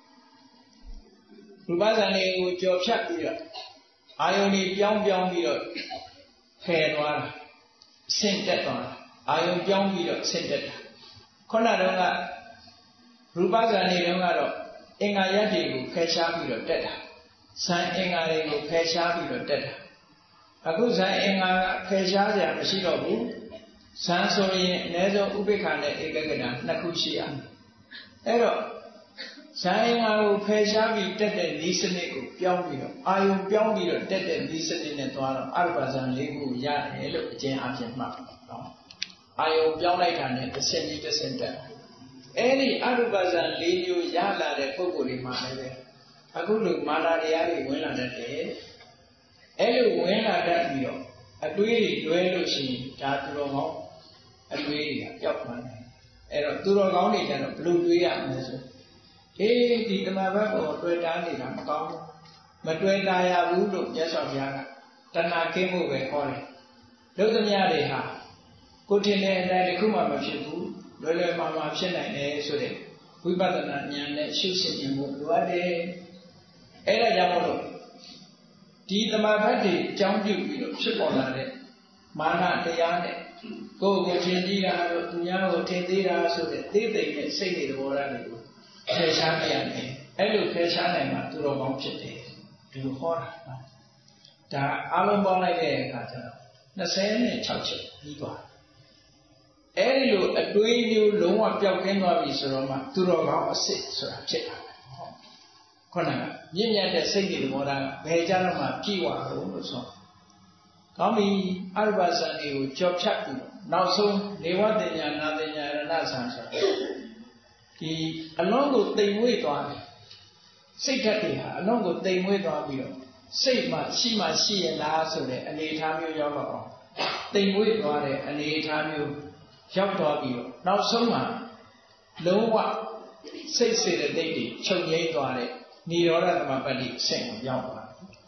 ရူပဇံလေးကိုကြော်ဖြတ်ပြီးတော့အာယုန်ကြီးပြောင်းပြောင်းပြီးတော့ဖယ်သွားတာအဆင့်တက်သွားတာအာယုန်ပြောင်းပြီးတော့အဆင့်တက်တာခုနတုန်းကရူပဇံလေးတုန်းကတော့အင်္ဂါရတ်တွေကိုဖယ်ရှားပြီးတော့တက်တာဇံအင်္ဂါတွေကိုဖယ်ရှားပြီးတော့တက်တာအခုဇံအင်္ဂါကဖယ်ရှားစရာမရှိတော့ဘူးဇံဆိုရင်အနည်းဆုံးဥပိ္ပခာနဲ့ဧကဂတနှစ်ခုရှိရမယ်အဲ့တော့ဇံအင်္ဂါကိုဖယ်ရှားပြီးတက်တဲ့ဤစနစ်ကိုပြောင်းပြီးတော့အာယုံပြောင်းပြီးတော့တက်တဲ့ဤစနစ်နဲ့သွားတော့အရူပဇံ၄ခုရတယ်လို့အကျဉ်းအပြင်မှတ်ပါတော့အာယုံပြောင်းလိုက်တာနဲ့တစ်ဆင့်ပြီးတစ်ဆင့်တက်အဲ့ဒီအရူပဇံ၄မျိုးရလာတဲ့ပုဂ္ဂိုလ်တွေမှာလည်းအခုလိုမာနတရားတွေဝင်လာတတ်တယ်အဲ့လိုဝင်လာတတ်ပြီးတော့အတွေးတွေတွဲလို့ရှိရင်ဒါသူတော်ကောင်းအတွေးတွေကပျောက်သွားတယ်အဲ့တော့သူတော်ကောင်းတွေကျတော့ဘယ်လိုတွေးရမလဲဆိုအေးဒီတမဘတ်ကိုတွေ့တာနေတာမကောင်းဘူးမတွေ့တာရဘူးလို့မြတ်စွာဘုရားကတဏှာကင်းဖို့ပဲခေါ်တယ်လို့သမျှတွေဟာကိုထင်တဲ့အတိုင်းတစ်ခုမှမဖြစ်ဘူးလွယ်လွယ်မှာမှာဖြစ်နိုင်တယ်ဆိုတဲ့ဝိပဿနာဉာဏ်နဲ့ရှုစစ်ခြင်းကိုလိုအပ်တယ်အဲ့ဒါကြောင့်မို့လို့ဒီတမဘတ်တွေအကြောင်းပြုပြီးတော့ဖြစ်ပေါ်လာတဲ့မာနတရားနဲ့ကိုယ်ကိုထင်ကြီးတာတို့သူများကိုထင်သေးတာဆိုတဲ့သိသိနဲ့စိတ်တွေသဘောထားတွေကိုဖယ်ရှားနိုင်တယ်အဲ့လိုဖယ်ရှားနိုင်မှသူတော်ကောင်းဖြစ်တယ်ဒီလိုဟောတာနော်ဒါအလုံးပေါင်းလိုက်တဲ့အခါကျတော့နှစ်ဆယ်နဲ့၆ချက်ပြီးသွားအဲ့ဒီလိုအတွေးမျိုးလုံးဝပျောက်ကင်းသွားပြီဆိုတော့မှသူတော်ကောင်းအစစ်ဆိုတာဖြစ်လာတယ်ဟုတ်ခုနကမြင့်မြတ်တဲ့စိတ်တွေသဘောထားကဘယ်ကြတော့မှပြည့်ဝလို့လို့ဆိုကောင်းပြီအရူပဇံတွေကိုကြော်ဖြတ်ပြီးနောက်ဆုံးနေဝတ္တညာနာတညာရဏဇံဆိုတာဒီအလုံးကိုတိမ်မွေ့သွားတယ်စိတ်ဓာတ်တွေဟာအလုံးကိုတိမ်မွေ့သွားပြီးတော့စိတ်မှရှိမှရှိရလားဆိုတဲ့အနေအထားမျိုးရောက်တော့အောင်တိမ်မွေ့သွားတဲ့အနေအထားမျိုးရောက်သွားပြီးတော့နောက်ဆုံးမှာလုံးဝစိတ်စေတသိက်တွေချုပ်ငြိမ်းသွားတဲ့နိရောဓသမပတ္တိအဆင့်ကိုရောက်သွား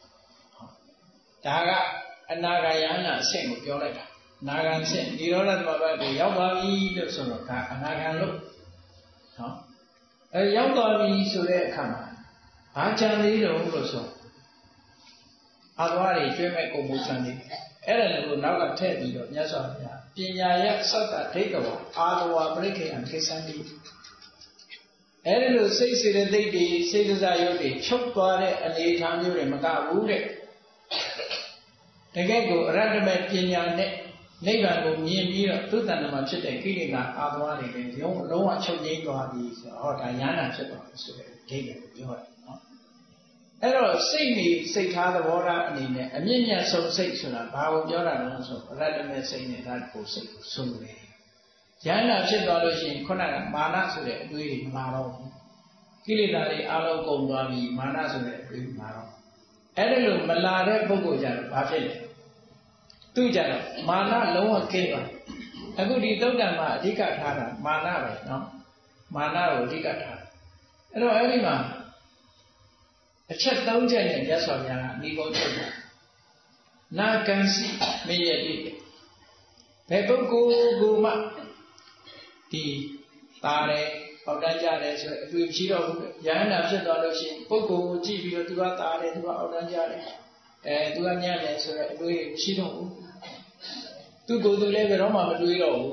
တယ်ဒါကအနာဂယနာအဆင့်ကိုပြောလိုက်တာနာဂံအဆင့်နိရောဓသမပတ္တိရောက်သွားပြီလို့ဆိုတော့ဒါအနာဂံလို့နော်အဲရောက်သွားပြီဆိုတဲ့အခါမှာဘာကြံသေးတော့လို့ဆိုအာသဝတွေကျွေးမဲ့ကုန်မှုကြံသေးအဲ့ဒါလည်းကိုနောက်ကထည့်ပြီးတော့မြတ်စွာဘုရားပညာယသတ္တဒိဋ္ဌဝအာသဝပရိခေယံခေသံတိအဲ့ဒီလိုစိတ်စေတသိက်တွေစေတစာရုပ်တွေချုပ်သွားတဲ့အနေအထားမျိုးတွေမကဘူးတဲ့တကယ်ကိုအရတ္တမေပညာနဲ့နိဗ္ဗာန်ကိုမြင်ပြီးတော့သုတ္တန်မှာဖြစ်တဲ့ကိလေသာအာသဝတွေလည်းလုံးလုံးဝချုပ်ငြိမ်းသွားပြီဆိုတော့ဟောဒါဉာဏ်ဖြစ်သွားပြီဆိုတဲ့ဒိဋ္ဌိကိုပြောတယ်နော်အဲ့တော့စိတ်နေစိတ်ထားသဘောထားအနေနဲ့အမြင့်မြတ်ဆုံးစိတ်ဆိုတာဘာကိုပြောတာလဲဆိုအရတ္တမေစိတ်နဲ့ဒါကိုစိတ်ကိုဆုံးတယ်ယန္တာဖြစ်သွားလို့ရှိရင်ခုနကမာနဆိုတဲ့အတွေးတွေမလာတော့ဘူးကိလေသာတွေအလုံးကုန်သွားပြီမာနဆိုတဲ့အတွေးမလာတော့အဲ့ဒါလို့မလာတဲ့ပုဂ္ဂိုလ်ကြတော့ဘာဖြစ်လဲသူကြတော့မာနလုံးဝကင်းသွားအခုဒီသုတ်တံမှာအဓိကထားတာမာနပဲနော်မာနကိုအဓိကထားအဲ့တော့အဲ့ဒီမှာအချက်သုံးချက်နဲ့မြတ်စွာဘုရားကဤကုန်းထုတ်တာနာကံစီမရတိဘယ်ပုဂ္ဂိုလ်ကမှဒီသားတယ်ပေါက်တန်းကြတယ်ဆိုအတွေ့ရှိတော့ဘူးရဟန္တာဖြစ်သွားလို့ရှိရင်ပုဂ္ဂိုလ်ကိုကြည့်ပြီးတော့သူကသားတယ်သူကအောက်တန်းကြတယ်အဲသူကညံ့တယ်ဆိုတော့အတွေ့ရှိတော့ဘူးသူကိုယ်သူလည်းဘယ်တော့မှမတွေးတော့ဘူး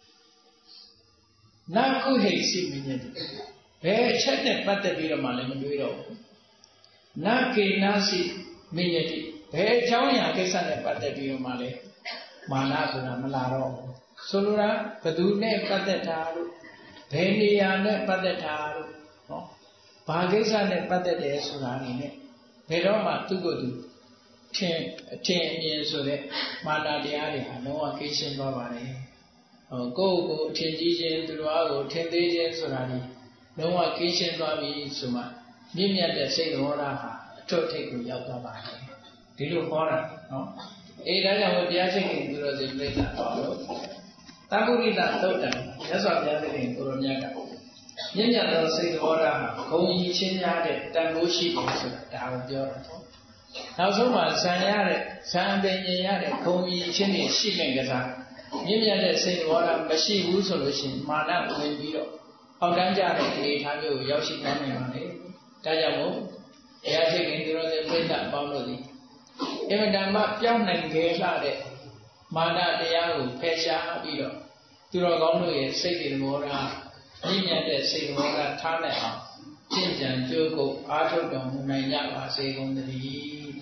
နာကုဟိစီမညတိဘယ်အချက်နဲ့ပတ်သက်ပြီးတော့မှလည်းမတွေးတော့ဘူးနာကေနာစီမညတိဘယ်အကြောင်းအရာကိစ္စနဲ့ပတ်သက်ပြီးတော့မှလည်းမာနဆိုတာမလာတော့ဘူးဆိုလိုတာဘယ်သူနဲ့ပတ်သက်တာလို့ဘယ်နေရာနဲ့ပတ်သက်တာလို့နော်ဘာကိစ္စနဲ့ပတ်သက်တယ်ဆိုတာနေနဲ့ဘယ်တော့မှသူ့ကိုယ်သူထင်အထင်အမြင်ဆိုတဲ့မာနတရားတွေဟာလုံးဝကိရှင်းသွားပါတယ်ဟောကိုယ့်ကိုယ်အထင်ကြီးခြင်းသူတော်အားကိုထင်သေးခြင်းဆိုတာဒီလုံးဝကိရှင်းသွားပြီဆိုမှမြင့်မြတ်တဲ့စိတ်တော်ဟာအထွတ်ထိပ်ကိုရောက်သွားပါတယ်ဒီလိုဟောတာနော်အေးဒါကြောင့်တရားရှိခင်သူတော်စင်ပြိဿဟောလို့သဗ္ဗုရိတသုတ်တံမြတ်စွာဘုရားသခင်ကိုရောမြတ်ကမြင့်မြတ်သောစိတ်တော်ဟာဂုဏ်ကြီးချင်းများတဲ့တန်ဖိုးရှိတယ်ဆိုတာဒါကိုပြောတာပေါ့နောက်ဆုံးမှာဇံရတဲ့ဇံပင်ញင်ရတဲ့ဂုဏ်ကြီးချင်းတွေရှိတဲ့ကစားမြင့်မြတ်တဲ့စိတ်တော်ဟာမရှိဘူးဆိုလို့ရှိရင်မာနဝင်ပြီးတော့အောက်တန်းကြတဲ့အနေထားမျိုးကိုရောက်ရှိသွားနိုင်ပါလေဒါကြောင့်မို့တရားရှိခင်သူတော်စင်ပြိဿအပေါင်းတို့သည်အမှန်တမ်းပြောင်းနိုင်ခဲ့လှတဲ့မာနတရားကိုဖယ်ရှားပြီးတော့သူတော်ကောင်းတို့ရဲ့စိတ်တွေမောတာမြင့်မြတ်တဲ့စိတ်မောတာထားနိုင်အောင်ကျင့်ကြံကြိုးကုပ်အားထုတ်တော်မူနိုင်ကြပါစေကုန်သတည်း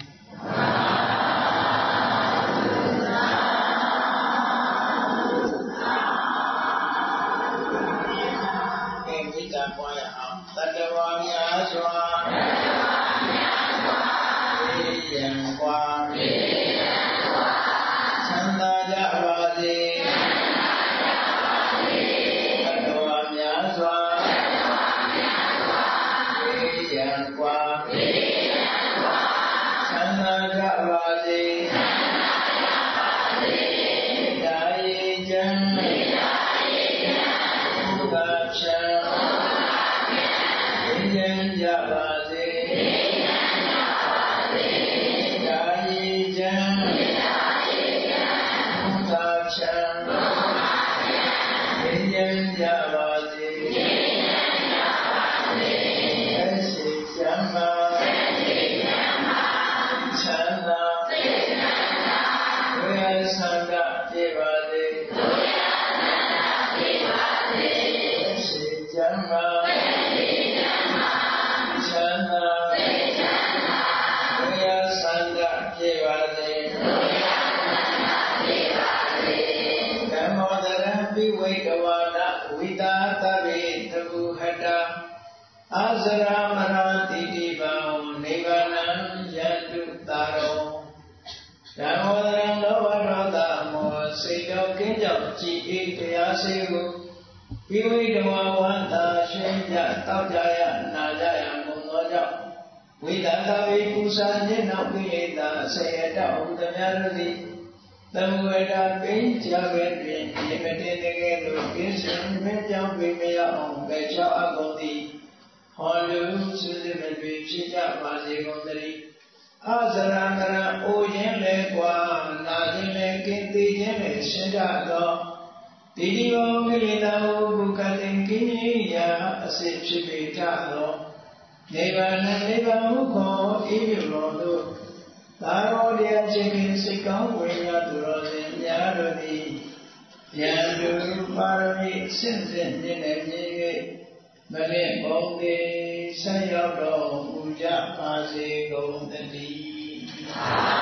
ကဲမိတ္တာပွားရအောင်တတ္တဝါများစွာရံကွာချမ်းသာကြပါစေတတ္တဝါများစွာရံကွာချမ်းသာကြပါစေဒါယေချမ်းဘုရားချမ်းဉာဏ်ကြပါစေကြပါစေအရှိချမ်းသာချမ်းသာဝိရသန္တာပြေပါစေအရှိချမ်းသာချမ်းသာဝိရသန္တာပြေပါစေဓမ္မောတရံပိဝိကဝါဒဝိတာသဗ္ဗေတပုဟတအာဇရာမရာတိတိပံနိဗ္ဗာနံယတုတာရောဓမ္မောတရံလောဘဒေါသမောစိတ်တော်ကင်းကြောင့်ကြည်အေးတရားစေကိုပိဝိတဝါဝန္တာရှင်ကြတောက်ကြရနာကြရမုံသောကြောင့်ဝိတာသဗ္ဗေပူဇာညင်နောက်ပိယတာဆေယတဥဒ္ဓမြရတိသမဝေဒပိကြပဲတွင်ဒီမတင်တကယ်လို့ပြင်းစင်မကြောင်းပြမရအောင်ပဲချောက်အကုန်သည်ဟောလူစုစည်းမတွေဖြစ်ကြပါစေကုန်သတည်းအာဇရာကရအိုရင်လဲကွာနာခြင်းလဲကင်းသေးခြင်းလဲရှင်းကြသောတိတိဝကိလေသာဟုဘုခတိကိညိယအစစ်ဖြစ်ပေကြသောနိဗ္ဗာန်နိဗ္ဗာန်ဟုခေါ်ဤပြုတော်တို့သာရောတရားချင်းခင်စိတ်ကောင်းဝိညာဉ်သူတော်စင်များတို့သည်ယံတုပါရမီစင့်စင့်မြင့်နေမြည်၍မလင့်ဘုံသည်ဆက်ရောက်တော်မူကြပါစေကုန်သတည်း